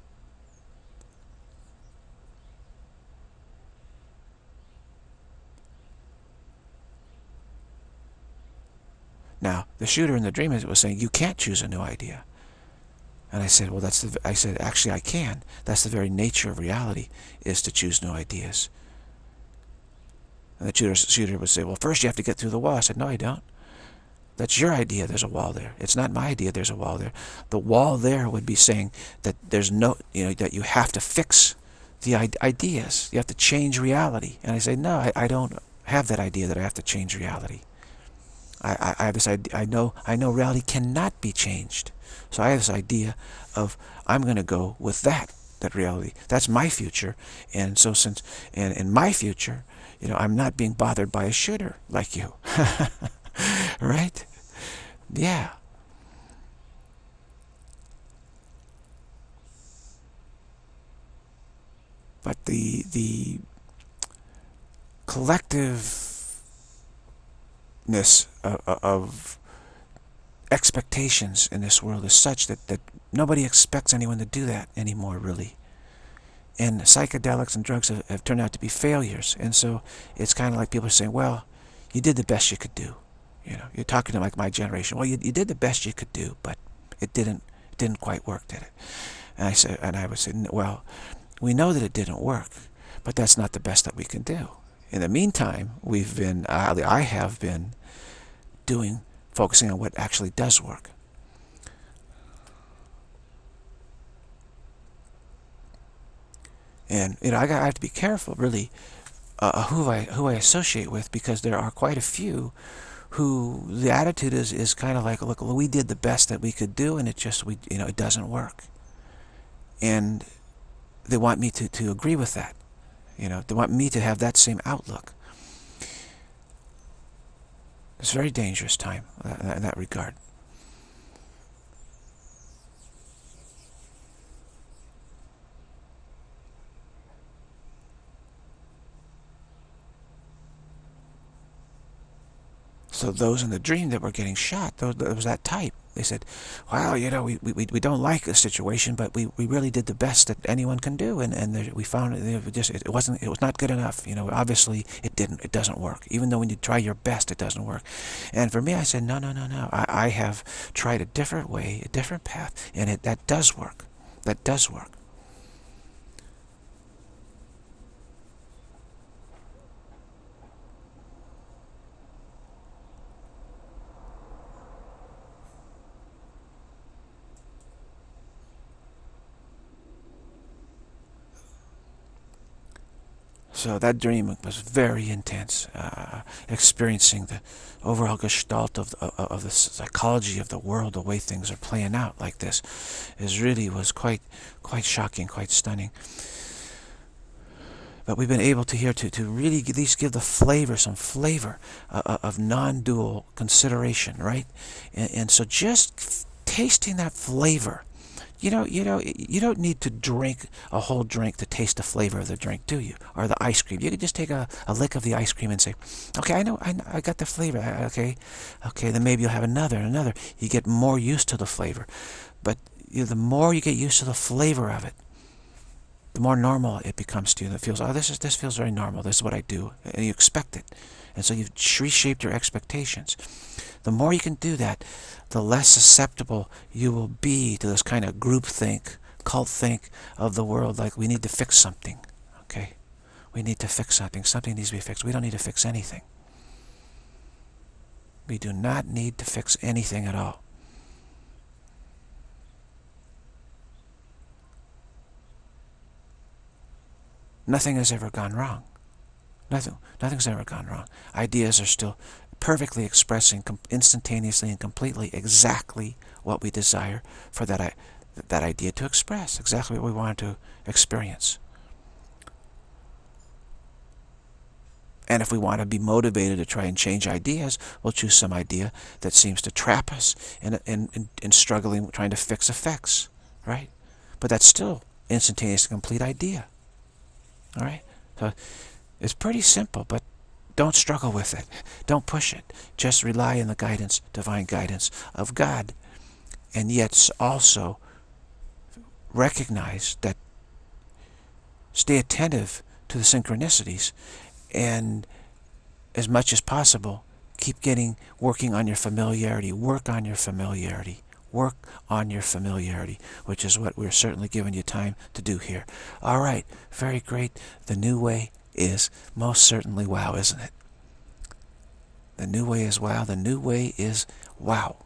Now, the shooter in the dream was saying, you can't choose a new idea. And I said, well, that's the, I said, actually, I can. That's the very nature of reality, is to choose new ideas. And the shooter, shooter would say, well, first you have to get through the wall. I said, no, I don't. That's your idea, there's a wall there. It's not my idea, there's a wall there. The wall there would be saying that there's no, you know, that you have to fix the ideas. You have to change reality. And I say, no, I, I don't have that idea that I have to change reality. I, I, I have this idea, I know, I know reality cannot be changed. So I have this idea of, I'm going to go with that, that reality. That's my future. And so since, and in my future, you know, I'm not being bothered by a shooter like you. Right? Yeah. But the, the collectiveness of, of expectations in this world is such that, that nobody expects anyone to do that anymore, really. And psychedelics and drugs have, have turned out to be failures. And so it's kind of like people are saying, well, you did the best you could do. You know, you're talking to like my generation. Well, you, you did the best you could do, but it didn't, it didn't quite work, did it? And I said, and I would say, well, we know that it didn't work, but that's not the best that we can do. In the meantime, we've been, uh, I have been doing, focusing on what actually does work. And you know, I, got, I have to be careful, really, uh, who I who I associate with, because there are quite a few who the attitude is is kind of like, look, we did the best that we could do, and it just we you know it doesn't work. And they want me to to agree with that. You know, they want me to have that same outlook. It's a very dangerous time in that regard. So those in the dream that were getting shot, those, there was that type. They said, well, you know, we, we, we don't like the situation, but we, we really did the best that anyone can do, and, and there, we found it, just, it wasn't, it was not good enough. You know, obviously it didn't, it doesn't work. Even though when you try your best, it doesn't work. And for me, I said, no, no, no, no. I, I have tried a different way, a different path, and it, that does work. That does work. So that dream was very intense, uh, experiencing the overall gestalt of, of, of the psychology of the world, the way things are playing out like this, is really was quite quite shocking, quite stunning. But we've been able to here to, to really at least give the flavor, some flavor uh, of non-dual consideration, right? And, and so just tasting that flavor. You know, you know, you don't need to drink a whole drink to taste the flavor of the drink, do you? Or the ice cream. You can just take a, a lick of the ice cream and say, okay, I know, I, know, I got the flavor. Okay, okay, then maybe you'll have another and another. You get more used to the flavor. But you know, the more you get used to the flavor of it, the more normal it becomes to you. It feels, oh, this is this feels very normal. This is what I do, and you expect it. And so you've reshaped your expectations. The more you can do that, the less susceptible you will be to this kind of groupthink, cult think of the world, like we need to fix something. Okay? We need to fix something. Something needs to be fixed. We don't need to fix anything. We do not need to fix anything at all. Nothing has ever gone wrong. Nothing, nothing's ever gone wrong. Ideas are still perfectly expressing instantaneously and completely exactly what we desire for that, that idea to express, exactly what we want to experience. And if we want to be motivated to try and change ideas, we'll choose some idea that seems to trap us in, in, in, in struggling, trying to fix effects, right? But that's still instantaneous and complete idea, all right? So it's pretty simple, but don't struggle with it. Don't push it. Just rely on the guidance, divine guidance of God. And yet also recognize that, stay attentive to the synchronicities, and as much as possible, keep getting, working on your familiarity. Work on your familiarity. Work on your familiarity, which is what we're certainly giving you time to do here. All right, very great. The new way is most certainly wow, isn't it? The new way is wow. The new way is wow.